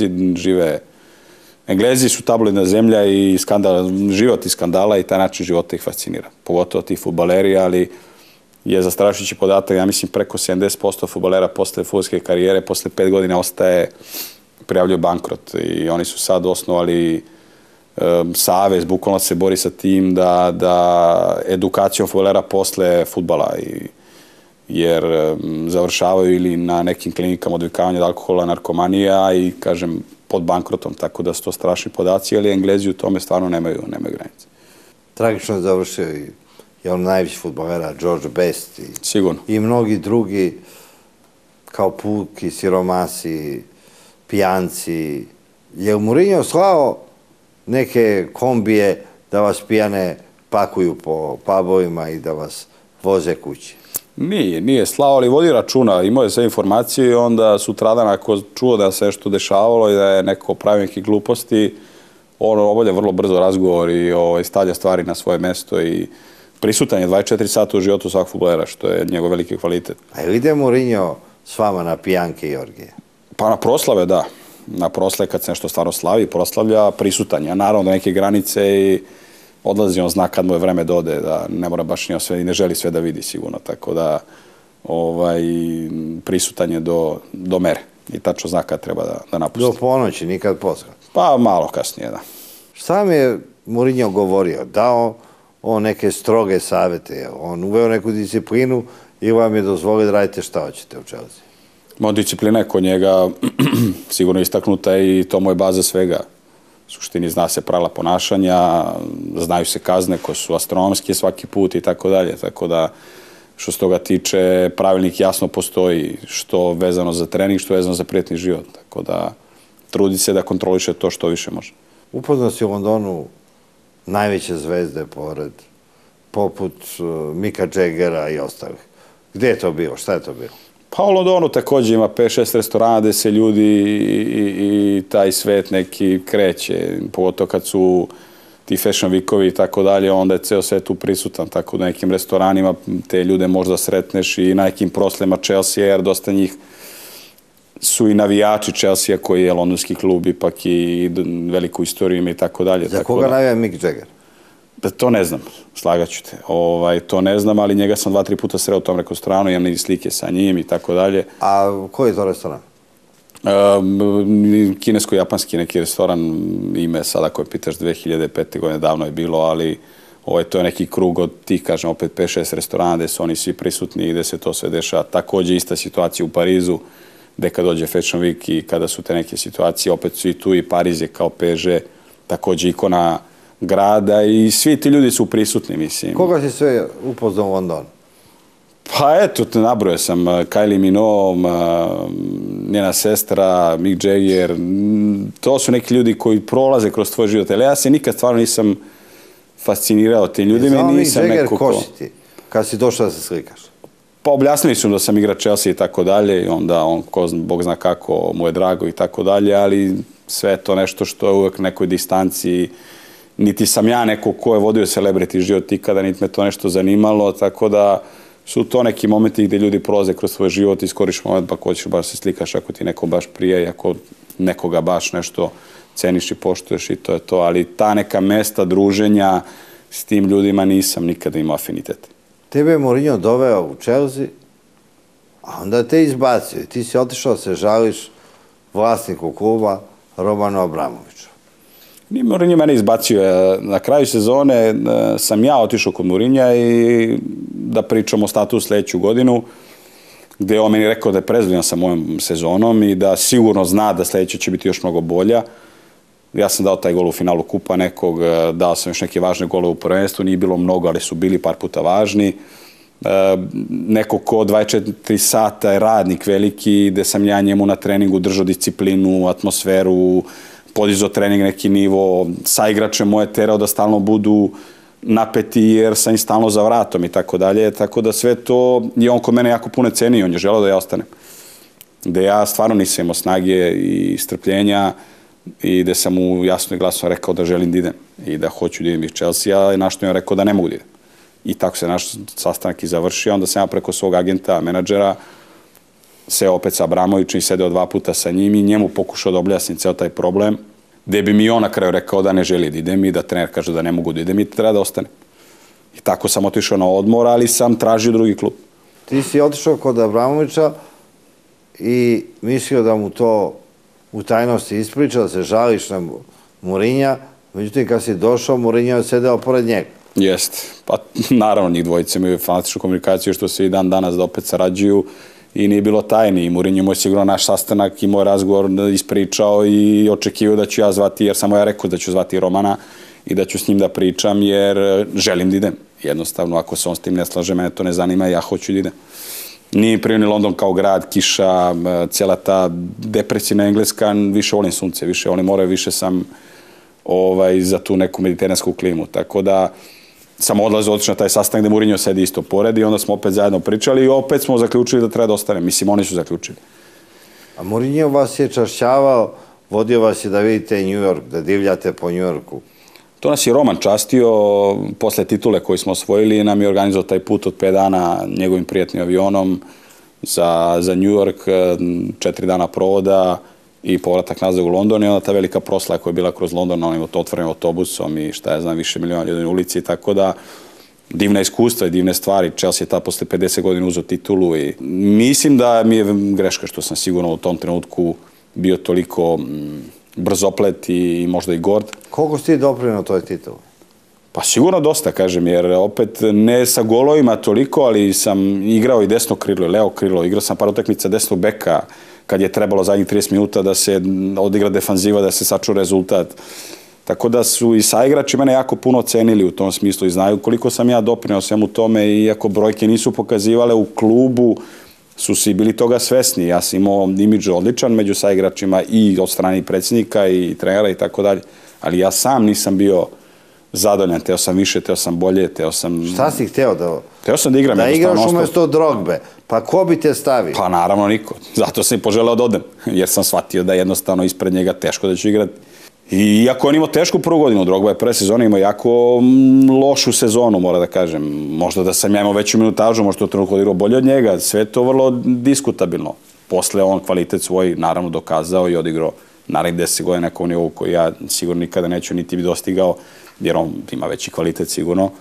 Englezi su tabloidna zemlja i život iz skandala i taj način života ih fascinira. Pogotovo ti fudbaleri, ali je zastrašujući podatak, ja mislim preko 70% fudbalera posle fudbalske karijere, posle 5 godina prijavljaju bankrot i oni su sad osnovali savez, bukvalno se bori sa tim da edukacijom fudbalera posle fudbala, jer završavaju ili na nekim klinikama odvikavanja od alkohola, narkomanija i, kažem, pod bankrotom, tako da su to strašni podaci, ali Englezi u tome stvarno nemaju granice. Tragično je završio i on najveći fudbalera, George Best Sigurno. I mnogi drugi kao puki, siromasi, pijanci. Je Mourinho slao neke kombije da vas pijane pakuju po pubovima i da vas voze kući? Nije slao, ali vodi računa. Imao je sve informacije i onda sutradan ako čuo da se nešto dešavalo i da je neko pravi neke gluposti, on obavlja vrlo brzo razgovor i stavlja stvari na svoje mesto i prisutan je 24 sata u životu svakog fudbalera, što je njegov veliki kvalitet. A ili ide Mourinho s vama na pijanke i orgije? Pa na proslave, da. Na proslave kad se nešto stvarno slavi, proslavlja, prisutan je. Naravno do neke granice i odlazi, on zna kad mu je vreme da ode, da ne mora baš sve i ne želi sve da vidi sigurno, tako da prisutan je do mere i tačno zna kad treba da napusti. Do ponoći, nikad posle? Pa malo kasnije, da. Šta vam je Mourinho govorio? Dao on neke stroge savete, on uveo neku disciplinu i vam je dozvolio da radite šta hoćete u Chelsea? Disciplina je kod njega sigurno istaknuta i to mu je baza svega. U suštini zna se pravila ponašanja, znaju se kazne koje su astronomske svaki put i tako dalje. Tako da, što se toga tiče, pravilnik jasno postoji, što vezano za trening, što vezano za prijetni život. Tako da, trudi se da kontroliše to što više može. Upoznao si u Londonu najveće zvezde poput Micka Jaggera i ostalih. Gde je to bilo? Šta je to bilo? Pa u Londonu također ima 5-6 restorana gde se ljudi i taj svet neki kreće. Pogotovo kad su ti fashion weekovi i tako dalje, onda je ceo svet tu prisutan. Tako da nekim restoranima te ljude možda sretneš i na nekim proslema Chelsea, jer dosta njih su i navijači Chelsea koji je londonski klub, ipak i veliku istoriju ima i tako dalje. Za koga navija Mick Jagger? To ne znam, slagaću te. To ne znam, ali njega sam 2-3 puta sreo u tom restoranu, imam slike sa njim i tako dalje. A koji je to restoran? Kinesko-japanski neki restoran, ime sada koje pitaš 2005. godine, davno je bilo, ali to je neki krug od tih, kažem, opet 5-6 restorana gde su oni svi prisutni i gde se to sve dešava. Takođe ista situacija u Parizu, gde kad dođe Fashion Week i kada su te neke situacije, opet su i tu i Pariz je kao PSG, takođe ikona grada i svi ti ljudi su prisutni, mislim. Koga si sve upoznao u Londonu? Pa eto, nabrojao sam Kylie Minogue, njena sestra, Mick Jagger, to su neki ljudi koji prolaze kroz tvoj život, ali ja se nikad stvarno nisam fascinirao tim ljudima i nisam neko ko... Mick Jagger, ko si ti? Kad si došao da se slikaš? Pa objasnili su da sam igrač Chelsea i tako dalje i onda on, Bog zna kako, mu je drago i tako dalje, ali sve to nešto što je uvek nekoj distanci. Niti sam ja neko ko je vodio celebrity život ikada, niti me to nešto zanimalo, tako da su to neki momenti gde ljudi prolaze kroz svoj život, iskoriš moment pa ko ćeš baš se slikaš ako ti neko baš prije i ako nekoga baš nešto ceniš i poštuješ i to je to, ali ta neka mesta druženja s tim ljudima nisam nikada imao afinitet. Tebe je Mourinho doveo u Chelsea, a onda te izbacio i ti si otišao se žališ vlasniku kluba Romanu Abramoviću. Nije Mourinho mene izbacio. Na kraju sezone sam ja otišao kod Mourinha i da pričamo o statusu sledeću godinu, gde je on meni rekao da je prezadovoljan sa mojom sezonom i da sigurno zna da sledeća će biti još mnogo bolja. Ja sam dao taj gol u finalu kupa nekog, dao sam još neke važne gole u prvenstvu, nije bilo mnogo, ali su bili par puta važni. Neko ko 24 sata je radnik veliki, gde sam ja njemu na treningu držao disciplinu, atmosferu, podizao trening neki nivo, sa igračem moje terao da stalno budu napeti jer sam i stalno za vratom i tako dalje, tako da sve to je on kod mene jako puno cenio, on je želeo da ja ostanem. Gde ja stvarno nisam imao snage i strpljenja i gde sam mu jasno i glasno rekao da želim da idem i da hoću da idem iz Chelsea, i na što je rekao da ne mogu da idem. I tako se naš sastanak i završio, onda sam ja preko svog agenta, menadžera, seo opet sa Abramovićem i sedeo 2 puta sa njim i njemu pokušao da objasnim ceo taj problem, gde bi mi on na kraju rekao da ne želi da idem i da trener kaže da ne mogu da idem i treba da ostane. I tako sam otišao na odmor, ali sam tražio drugi klub. Ti si otišao kod Abramovića i mislio da mu to u tajnosti ispriča, da se žališ na Mourinha, međutim kad si došao, Mourinho je sedeo pored njega. Jeste. Pa naravno, njih dvojice imaju fantastičnu komunikaciju što se i dan danas da opet sarađuju i nije bilo tajni. I Mourinho mu je sigurno naš sastanak i moj razgovor ispričao i očekivao da ću ja zvati, jer sam ja rekao da ću zvati Romana i da ću s njim da pričam, jer želim da idem. Jednostavno, ako se on s tim ne slaže, mene to ne zanima, ja hoću da idem. Nije prije ni London kao grad, kiša, cijela ta depresivna Engleska, više volim sunce, više volim more, više sam za tu neku mediteransku klimu. Tako da sam otišao na taj sastanak gde Mourinho sedi isto pored i onda smo opet zajedno pričali i opet smo zaključili da treba da ostane. Mislim, oni su zaključili. A Mourinho vas je čašćavao, vodio vas je da vidite New York, da divljate po New Yorku. To nas je Roman častio, posle titule koju smo osvojili, nam je organizovao taj put od 5 dana njegovim prijatnim avionom za New York, 4 dana provoda i povratak nazad u London i onda ta velika proslaja koja je bila kroz London, onim otvorenim autobusom i šta ja znam, više miliona ljudi u ulici, tako da divna iskustva i divne stvari. Chelsea je ta posle 50 godina uzeo titulu i mislim da mi je greška što sam sigurno u tom trenutku bio toliko brzoplet i možda i gord. Koliko si ti doprineo toj titulu? Pa sigurno dosta, kažem, jer opet ne sa golovima toliko, ali sam igrao i desno krilo i levo krilo. Igrao sam par utakmica desnog beka kad je trebalo zadnjih 30 minuta da se odigra defanziva, da se sačuva rezultat. Tako da su i saigrači mene jako puno cenili u tom smislu i znaju koliko sam ja doprineo svemu tome, iako brojke nisu pokazivale u klubu, su svi bili toga svesni. Ja sam imao imidž odličan među saigračima i od strane predsjednika i trenera i tako dalje. Ali ja sam nisam bio zadovoljan, teo sam više, teo sam bolje, teo sam... Šta si hteo da... Teo sam da igram. Da igraš umesto Drogbe. Pa ko bi te stavio? Pa naravno niko. Zato sam i poželeo da odem. Jer sam shvatio da jednostavno ispred njega teško da ću igrati. I iako on imao tešku prvu godinu, Drogba je pre sezone imao jako lošu sezonu, mora da kažem. Možda da sam ja imao veću minutažu, možda je trenutno odigrao bolje od njega. Sve to vrlo diskutabilno. Posle on kvalitet svoj naravno dokazao i odigrao naravno 10 godina nekom nivou koji ja sigurno nikada neću niti bi dostigao, jer on ima veći kvalitet sigurno.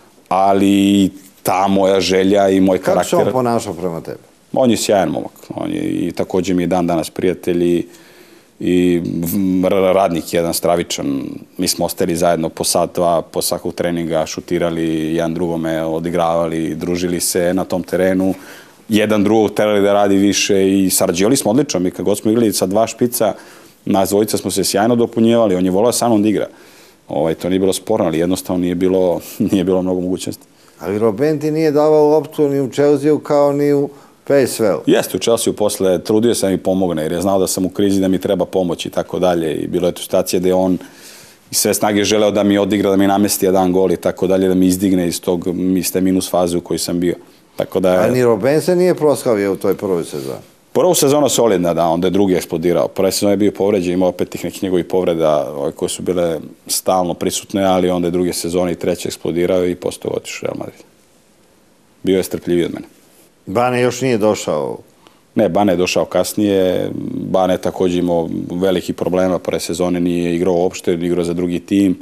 Ali ta moja želja i moj karakter... Kako se on ponašao prema tebi? On je sjajan momak. On je i takođe mi je dan danas prijatelj i radnik jedan stravičan. Mi smo ostali zajedno po sat, dva, po svakog treninga, šutirali, jedan drugome odigravali, družili se na tom terenu. Jedan drugog terali da radi više i sarađivali smo odlično. Mi kad god smo igrali sa 2 špica, nas dvojica smo se sjajno dopunjevali. On je volao sa mnom da igra. To nije bilo sporno, ali jednostavno nije bilo mnogo mogućnosti. Ali Robben ti nije davao loptu ni u Chelsea kao ni u PSV-u. Jeste, u Chelsea posle trudio sam i pomogne, jer je znao da sam u krizi, da mi treba pomoć i tako dalje. I bilo je tu situacija gde on iz sve snage želeo da mi odigra, da mi namesti jedan gol i tako dalje, da mi izdigne iz te minus faze u kojoj sam bio. A ni Robben se nije proslavio u toj prvoj sezoni? Prvu sezonu solidna, da, onda je drugi eksplodirao. Prva sezona je bio povređen, imao opet tih nekih njegovih povreda koje su bile stalno prisutne, ali onda je druge sezone i treće eksplodirao i posle toga otišao u Real Madrid. Bio je strpljiviji od mene. Bane još nije došao Ne, Bane je došao kasnije, Bane je također imao velikih problema, prve sezone nije igrao uopšte, igrao za drugi tim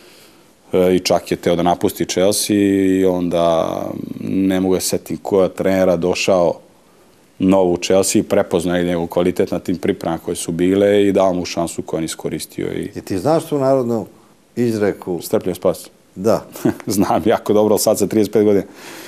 i čak je teo da napusti Chelsea i onda ne mogu da setim koja trenera došao novu u Chelsea, prepoznao njegov kvalitet na tim pripremama koje su bile i dao mu šansu koju on iskoristio. I ti znaš tu narodnu izreku? Strpljiv spas. Da. Znam jako dobro, ali sad sa 35 godina.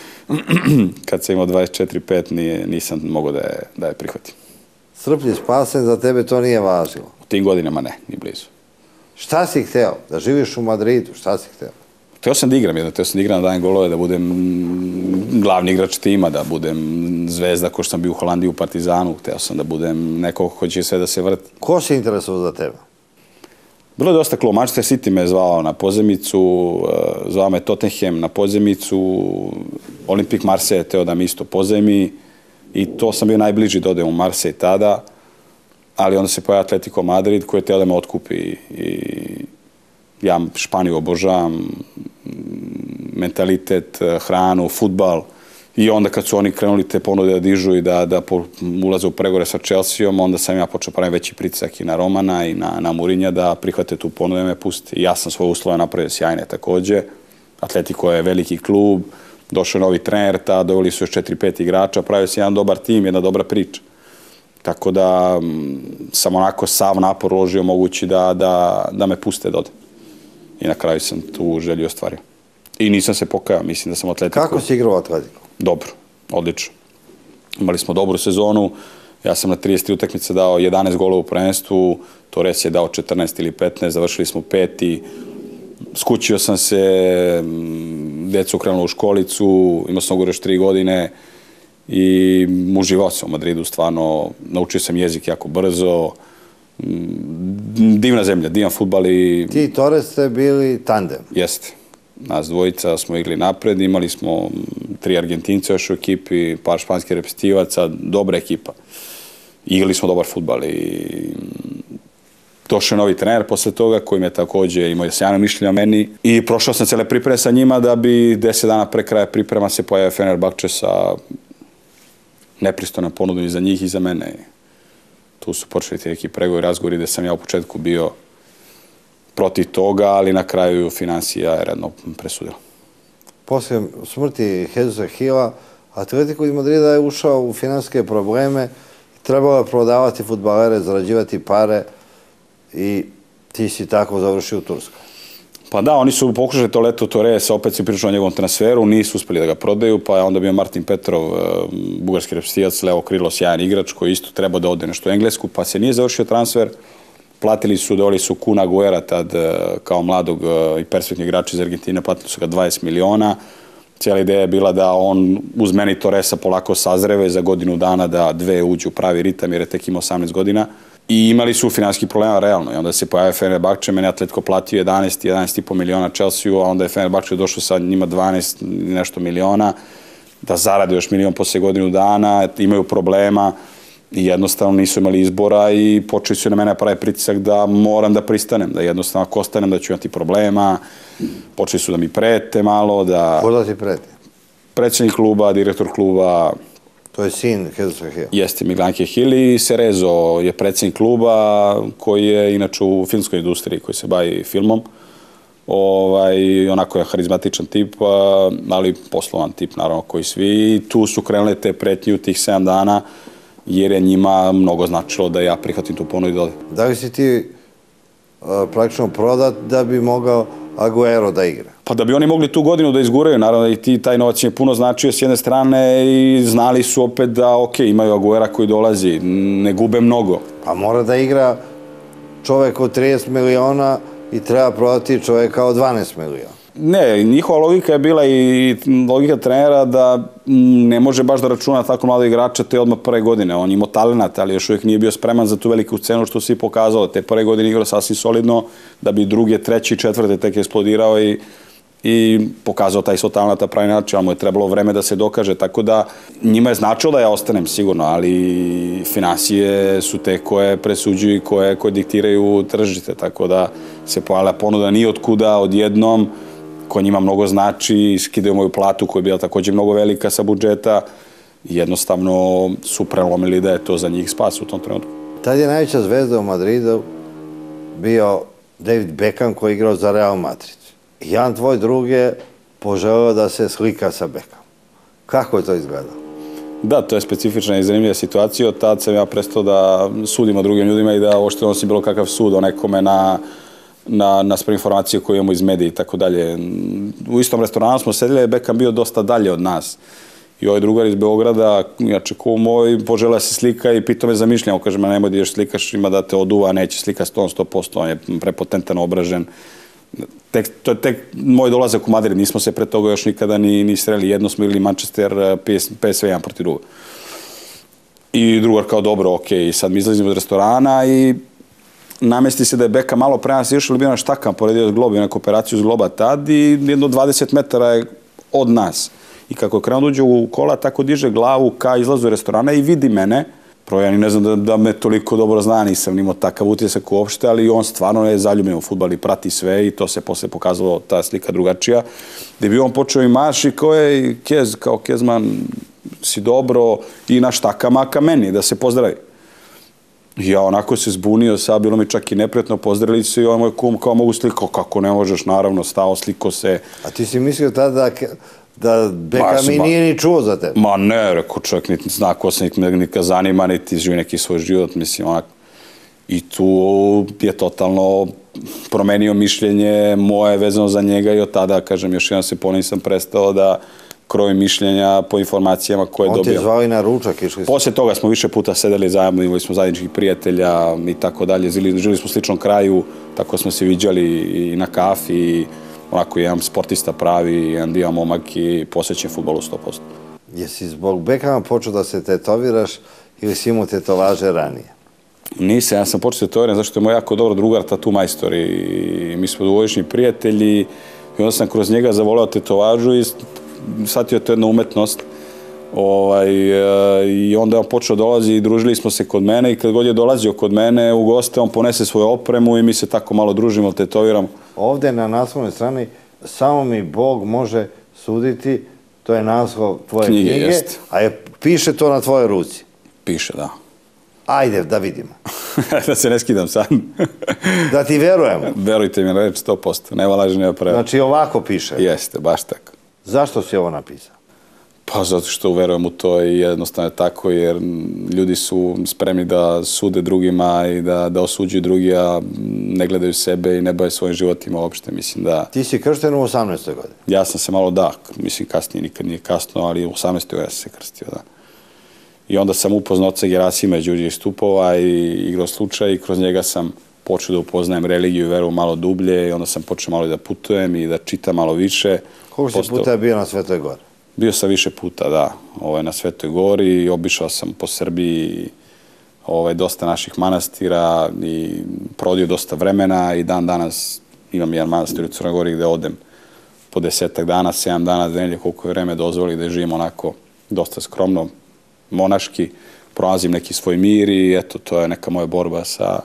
Kad sam imao 24-5 nisam mogao da je prihvatim. Strpljiv spasen, za tebe to nije važilo? U tim godinama ne, ni blizu. Šta si hteo? Da živiš u Madridu? Šta si hteo? Hteo sam da igram, hteo sam da igram, da dajem golove, da budem glavni igrač tima, da budem zvezda ko što sam bio u Holandiji u Partizanu, hteo sam da budem neko ko će sve da se vrti. Ko se interesovao za tebe? Bilo je dosta klub. Manchester City me zvao na pozemicu, zvao me Tottenham na pozemicu, Olympique Marseille je teo da mi isto pozemi i to sam bio najbliži da odem u Marseille tada, ali onda se pojavio Atletico Madrid koji je teo da me otkupi i ja Španiju obožavam, mentalitet, hranu, fudbal i onda kad su oni krenuli te ponude da dižu i da ulaze u pregovore sa Chelseaom, onda sam ja počeo praviti veći pritisak i na Romana i na Mourinha da prihvate tu ponudu i me pusti. I ja sam svoje uslove napravio sjajne takođe. Atletico je veliki klub, došao novi trener, doveli su još 4-5 igrača, pravio se jedan dobar tim, jedna dobra priča. Tako da sam onako sav napor uložio mogući da me puste da odem. I na kraju sam tu želju ostvario. I nisam se pokajao, mislim da sam Atletico... Kako si igrao Atletico? Dobro, odlično. Imali smo dobru sezonu, ja sam na 33 utakmice dao 11 golova u prvenstvu, Torres je dao 14 ili 15, završili smo 5. Skućio sam se, djeca ukrenula u školicu, imao sam još 3 godine i uživao sam u Madridu, stvarno, naučio sam jezik jako brzo, divna zemlja, divan fudbal i... Ti i Torres ste bili tandem? Jeste. Nas dvojica smo igli napred, imali smo 3 Argentinca još u ekipi, par španskih reprezentativaca, dobra ekipa. Igrali smo dobar fudbal i došao je novi trener posle toga koji me također imao sjajno mišljenje o meni i prošao sam cele pripreme sa njima da bi 10 dana pre kraja priprema se pojavio Fenerbahče sa nepristojnom ponudom i za njih i za mene. Tu su počeli ti neki pregovori, razgovori gde sam ja u početku bio protiv toga, ali na kraju financija je redno presudila. Posle smrti Jesusa Hilla, Atletico iz Madrida je ušao u finansijske probleme, trebalo je prodavati fudbalere, zarađivati pare i ti si tako završio u Turskoj. Pa da, oni su pokušali to leto Torres, opet se pričao o njegovom transferu, nisu uspeli da ga prodaju, pa je onda bio Martin Petrov, bugarski reprezentativac, levo krilo, sjajan igrač koji isto treba da ode nešto u Englesku, pa se nije završio transfer. Platili su, doveli su Kuna Guera tad kao mladog i perspektivnog igrača iz Argentine, platili su ga 20 miliona. Cijela ideja je bila da on uz meni Torresa polako sazreve za godinu dana da 2 uđu u pravi ritam jer je tek imao 18 godina. I imali su finansijskih problema realno i onda se pojavio Fenerbahče, meni Atletico platio 11,5 miliona Chelsea, a onda je Fenerbahče došao sa njima 12 nešto miliona, da zarade još milion posle godinu dana, imaju problema i jednostavno nisu imali izbora i počeli su na mene pravi pritisak da moram da pristanem, da jednostavno ako ostanem da ću imati problema, počeli su da mi prete malo, da... Ko da ti prete? Predsjednik kluba, direktor kluba... To je sin Jesusa Hilla. Jeste, Miguel Hill i Cerezo je predsjednik kluba koji je inače u filmskoj industriji koji se bavi filmom. Onako je harizmatičan tip, ali poslovan tip, naravno, koji svi. I tu su krenule te pretnje u tih 7 dana, jer je njima mnogo značilo da ja prihvatim tu ponudu i da odem. Da li si ti praktično prodat da bi mogao Aguero da igra? Pa da bi oni mogli tu godinu da izguraju, naravno i taj novac je puno značio s jedne strane i znali su opet da, ok, imaju Aguera koji dolazi, ne gube mnogo. Pa mora da igra čovek od 30 miliona i treba prodati čoveka od 12 miliona. Ne, njihova logika je bila i logika trenera da ne može baš da računa tako mlado igrača te odmah prve godine. On imao talenat, ali još uvijek nije bio spreman za tu veliku scenu što se i pokazalo. Te prve godine igrao sasvim solidno, da bi druge, treće i četvrte tek eksplodirao i pokazao taj svoj talenat na pravi način, ali mu je trebalo vreme da se dokaže, tako da njima je značilo da ja ostanem sigurno, ali finansije su te koje presuđuju i koje diktiraju tržište, tako da se pojavila ponuda nije otkuda, odjednom, koja njima mnogo znači, skidaju moju platu koja je bila također mnogo velika sa budžeta jednostavno su prelomili da je to za njih spas u tom trenutku. Tad je najveća zvezda u Madridu bio David Beckham koji je igrao za Real Madrid. I jedan tvoj drug je poželeo da se slika sa Beckham. Kako je to izgledalo? Da, to je specifična i zanimljiva situacija. Od tad sam ja prestao da sudimo drugim ljudima i da uopšte donosim bilo kakav sud o nekome naspram informacije koje imamo iz medija i tako dalje. U istom restoranu smo sedeli, je Beckham bio dosta dalje od nas. I ovaj drugar iz Beograda, jače ko moj, poželeo se slika i pitao me za mišljenje. On kaže, nemoj da ideš slikaš, ima da te oduva, neće slika 100%, on je prepotentan obražen. To je tek moj dolazak u Madrid, nismo se pre toga još nikada ni sreli. Jedno smo igrali Manchester, PSV 1 protiv druga. I drugar kao, dobro, okej, sad mi izlazimo iz restorana i namesti se da je Beckham malo pre nas išao, ali bio na štakam, poredio zglob, neku operaciju zgloba tad i jedno 20 metara je od nas. I kako je krenuo uđe u kola, tako diže glavu ka izlazu restorana i vidi mene. Prvo, ja ni ne znam da me toliko dobro zna, nisam imao takav utisak uopšte, ali on stvarno je zaljubljen u fudbal i prati sve i to se posle pokazalo, ta slika drugačija. Gde bi on počeo i maši kao je Kez, kao Kezman, si dobro i na štakama ka meni, da se pozdravi. Ja onako se zbunio, sad bilo mi čak i neprijatno, pozdravili se i on moj kum kao mogu slikao, kako ne možeš, naravno, stao, sliko se. A ti si mislio tada da Beckham i nije ni čuo za tebe? Ma ne, rekao čovjek, niti zna ko se nikad zanima, niti živi neki svoj život, mislim, onak. I tu je totalno promenio mišljenje moje vezano za njega i od tada, kažem, još jedan se nisam prestao da krojim mišljenja po informacijama koje je dobio. On te zvao i na ručak, išli smo. Poslije toga smo više puta sedeli zajedno, imali smo zajedničkih prijatelja i tako dalje, žili smo u sličnom kraju, tako smo se viđali i na kafi i onako jedan sportista pravi, jedan divan momak i posvećen fudbalu 100%. Jesi zbog Beckhama počeo da se tetoviraš ili si imao tetovaže ranije? Nisam, ja sam počeo tetoviran zašto je moj jako dobro drugar tatu majstor i mi smo dugogodišnji prijatelji i onda sam kroz njega zavoleo tetovažu i shvatio to jedna umetnost. I onda je on počeo dolazi i družili smo se kod mene i kad god je dolazio kod mene u goste, on ponese svoju opremu i mi se tako malo družimo, tetoviramo. Ovde na naslovnoj strani samo mi Bog može suditi, to je naslov tvoje knjige, a piše to na tvojoj ruci. Piše, da. Ajde, da vidimo. Da se ne skidam sad. Da ti verujemo. Verujte mi na reč 100%, nema laži, nema preva. Znači ovako piše. Jeste, baš tako. Zašto si ovo napisao? Pa zato što verujem u to i jednostavno je tako jer ljudi su spremni da sude drugima i da osuđuju drugi, a ne gledaju sebe i ne bave svojim životima uopšte. Mislim da... Ti si kršten u 18. godini? Ja sam se malo mislim kasnije, nikad nije kasno, ali u 18. godini sam se krstio, da. I onda sam upoznao oca Gerasima Đurđe Stupova i igrao slučaj i kroz njega sam počeo da upoznajem religiju i veru malo dublje i onda sam počeo malo da putujem i da čitam malo više. Koliko si puta bio na Svetoj Gori? Bio sam više puta, da, na Svetoj Gori i obišao sam po Srbiji dosta naših manastira i prodio dosta vremena i dan danas imam jedan manastir u Crnoj Gori gde odem po 10 dana, 7 dana, nedelje, koliko je vreme dozvoli da živim onako dosta skromno, monaški, pronalazim neki svoj mir i eto, to je neka moja borba sa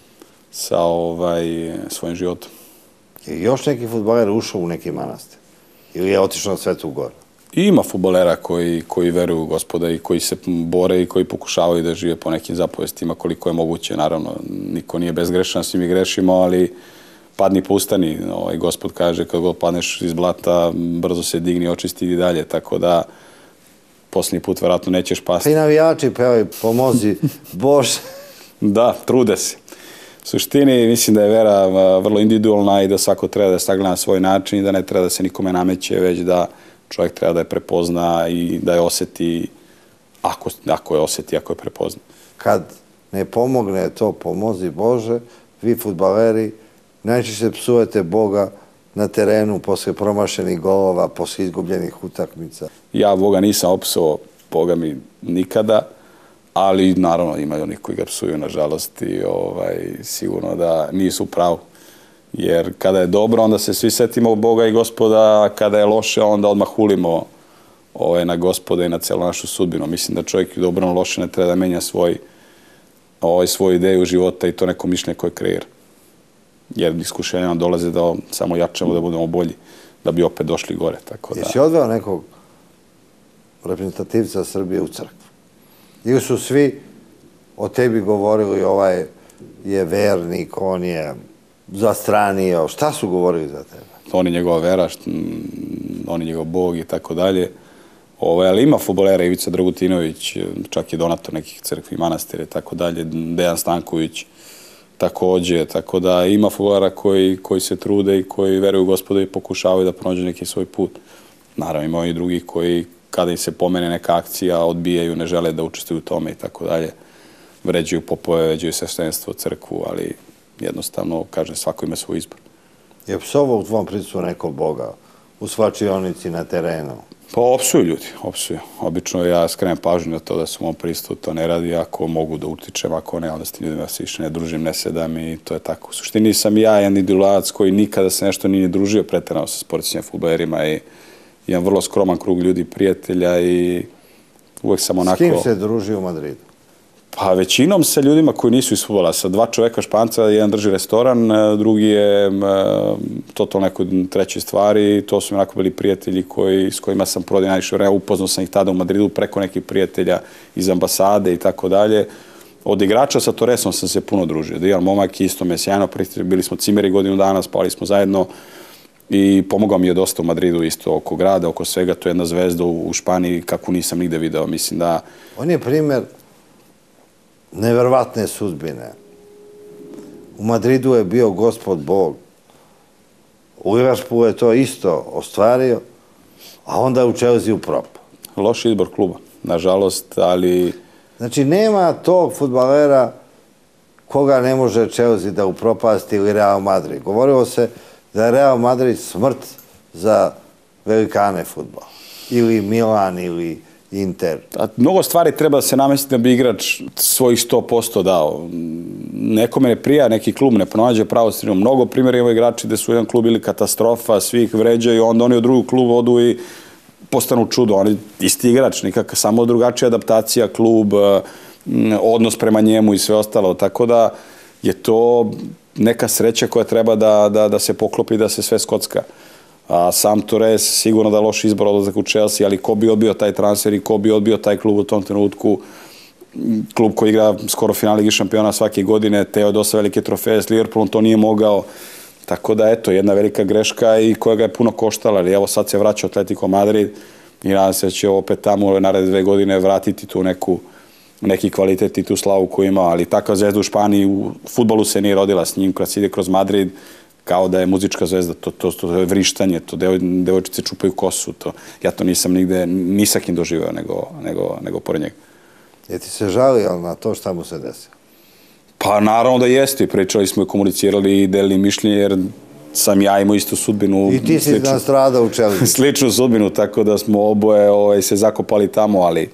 svojim životom. Je još neki fudbaler ušao u neki manastir? Ili je otišao na Svetu Goru? Ima fudbalera koji veruju u Gospoda i koji se bore i koji pokušavaju da žive po nekim zapovestima koliko je moguće. Naravno, niko nije bezgrešan, svi mi grešimo, ali padni pa ustani. Gospod kaže, kad god padneš iz blata, brzo se digni, očisti i dalje. Tako da, posljednji put verovatno nećeš pasti. Pa i navijači pevaju, pomozi Bože. Da, trude se. U suštini, mislim da je vera vrlo individualna i da svako treba da sagleda na svoj način i da ne treba da se nikome nameće, već da čovjek treba da je prepozna i da je osjeti, ako je osjeti, ako je prepozna. Kad ne pomogne to pomozi Bože, vi fudbaleri najčešće psujete Boga na terenu posle promašenih golova, posle izgubljenih utakmica. Ja Boga nisam opsovao, Boga mi nikada, ali naravno imaju oni koji ga psuju, nažalost, i sigurno da nisu u pravu. Jer kada je dobro, onda se svi setimo Boga i Gospoda, a kada je loše, onda odmah hulimo na Gospoda i na celu našu sudbinu. Mislim da čovjek i dobro i loše ne treba da menja svoju ideju života i to neko mišljenje koje kreira. Jer iskušenja nam dolaze da samo jačamo, da budemo bolji, da bi opet došli gore. Jesi odveo nekog reprezentativca Srbije u crkvu. Ili su svi o tebi govorili, ovaj je vernik, on je zastranio, šta su govorili za tebe? On je njegova vera, on je njegov bog i tako dalje. Ali ima fudbalera, Ivica Dragutinović, čak je donator nekih crkvi, manastire i tako dalje, Dejan Stanković takođe, tako da ima fudbalera koji se trude i koji veruju u Gospoda i pokušavaju da pronađu neki svoj put. Naravno, ima i drugi koji, kada im se pomene neka akcija, odbijaju, ne žele da učestvuju u tome i tako dalje. Vređuju popove, vređuju sveštenstvo, crkvu, ali jednostavno, kažem, svako ima svoj izbor. Je psovao u tvom prisustvu nekog Boga, u svačionici, na terenu? Pa opsuju ljudi, opsuju. Obično ja skrenem pažnju na to da su u mom prisustvu to ne radi, ako mogu da utičem, ako ne, onda s tim ljudima se više ne družim, ne sedam i to je tako. U suštini sam ja jedan idolac koji nikada se nešto nije družio preterano sa sportskim fudbalerima i imam vrlo skroman krug ljudi, prijatelja i uvek sam onako... S kim se druži u Madridu? Pa većinom sa ljudima koji nisu iz fudbala. Sa 2 čoveka Španca, jedan drži restoran, drugi je totalno nekoj trećoj stvari. To su mi onako bili prijatelji s kojima sam prodao najviše vremena. Upoznao sam ih tada u Madridu preko nekih prijatelja iz ambasade i tako dalje. Od igrača sa Torresom sam se puno družio. Dijan momak isto me sjajno pristio. Bili smo cimeri godinu dana, spali smo zajedno i pomogao mi je dosta u Madridu isto oko grada, oko svega. To je jedna zvezda u Španiji kakvu nisam nigde video. Mislim da... On je primer neverovatne sudbine. U Madridu je bio Gospod Bog. U Liverpoolu je to isto ostvario, a onda u Chelsea u propao. Loš izbor kluba, nažalost, ali... Znači, nema tog fudbalera koga ne može Chelsea da upropasti ili Real Madrid. Govorilo se da je Real Madrid smrt za velikane fudbala. Ili Milan, ili Inter. Mnogo stvari treba da se namesti da bi igrač svojih 100% dao. Nekome ne prija, neki klub ne pronađe pravo sredinu. Mnogo primjera ima igrači da su jedan klub ili katastrofa, svi ih vređaju, onda oni u drugi klub odu i postanu čudo. Oni isti igrač, nikakva, samo drugačija adaptacija, klub, odnos prema njemu i sve ostalo. Tako da je to neka sreća koja treba da se poklopi i da se sve skocka. A sam Torres sigurno da je loš izbor odlazak u Chelsea, ali ko bi odbio taj transfer i ko bi odbio taj klub u tom trenutku, klub koji igra skoro final Ligi šampiona svake godine, teo dosta velike trofeje s Liverpoolom, to nije mogao. Tako da, eto, jedna velika greška i koja ga je puno koštala, ali evo sad se vraća Atletico Madrid i nadam se da će opet tamo u naredne 2 godine vratiti tu neki kvalitet i tu slavu koju ima, ali takva zvezda u Španiji, u fudbalu se nije rodila s njim, kad se ide kroz Madrid, kao da je muzička zvezda, to je vrištanje, to devojčice čupaju kosu, ja to nisam nigde, ni sa kim doživeo, nego pored njega. Je ti se žalio na to šta mu se desilo? Pa naravno da jeste, pričali smo i komunicirali i delili mišljenje, jer sam ja imao istu sudbinu. I ti si nastradao u Chelsea. Sličnu sudbinu, tako da smo oboje se zakopali tamo, ali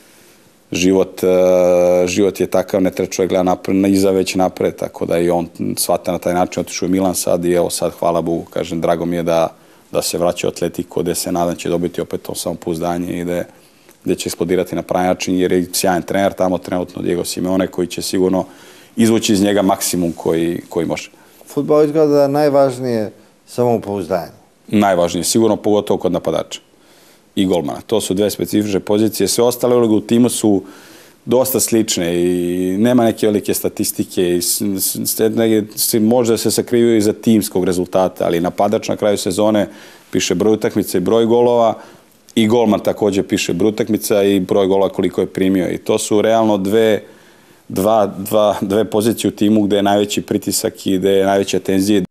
život je takav, ne treba čovjek gleda iza već napred, tako da i on shvata na taj način, otišao u Milan sad i evo sad, hvala Bogu, kažem, drago mi je da se vraća u Atletico, gde se nadam će dobiti opet to samopouzdanje i gde će eksplodirati na pravi način, jer je sjajan trener tamo trenutno, Diego Simeone, koji će sigurno izvući iz njega maksimum koji može. Fudbal izgleda da je najvažnije samopouzdanje. Najvažnije, sigurno pogotovo kod napadača i golmana. To su 2 specifične pozicije. Sve ostale uloge u timu su dosta slične i nema neke velike statistike i možda se sakrivaju iza timskog rezultata, ali napadač na kraju sezone piše broj utakmica i broj golova i golman takođe piše broj utakmica i broj golova koliko je primio. I to su realno dve pozicije u timu gde je najveći pritisak i gde je najveća tenzija.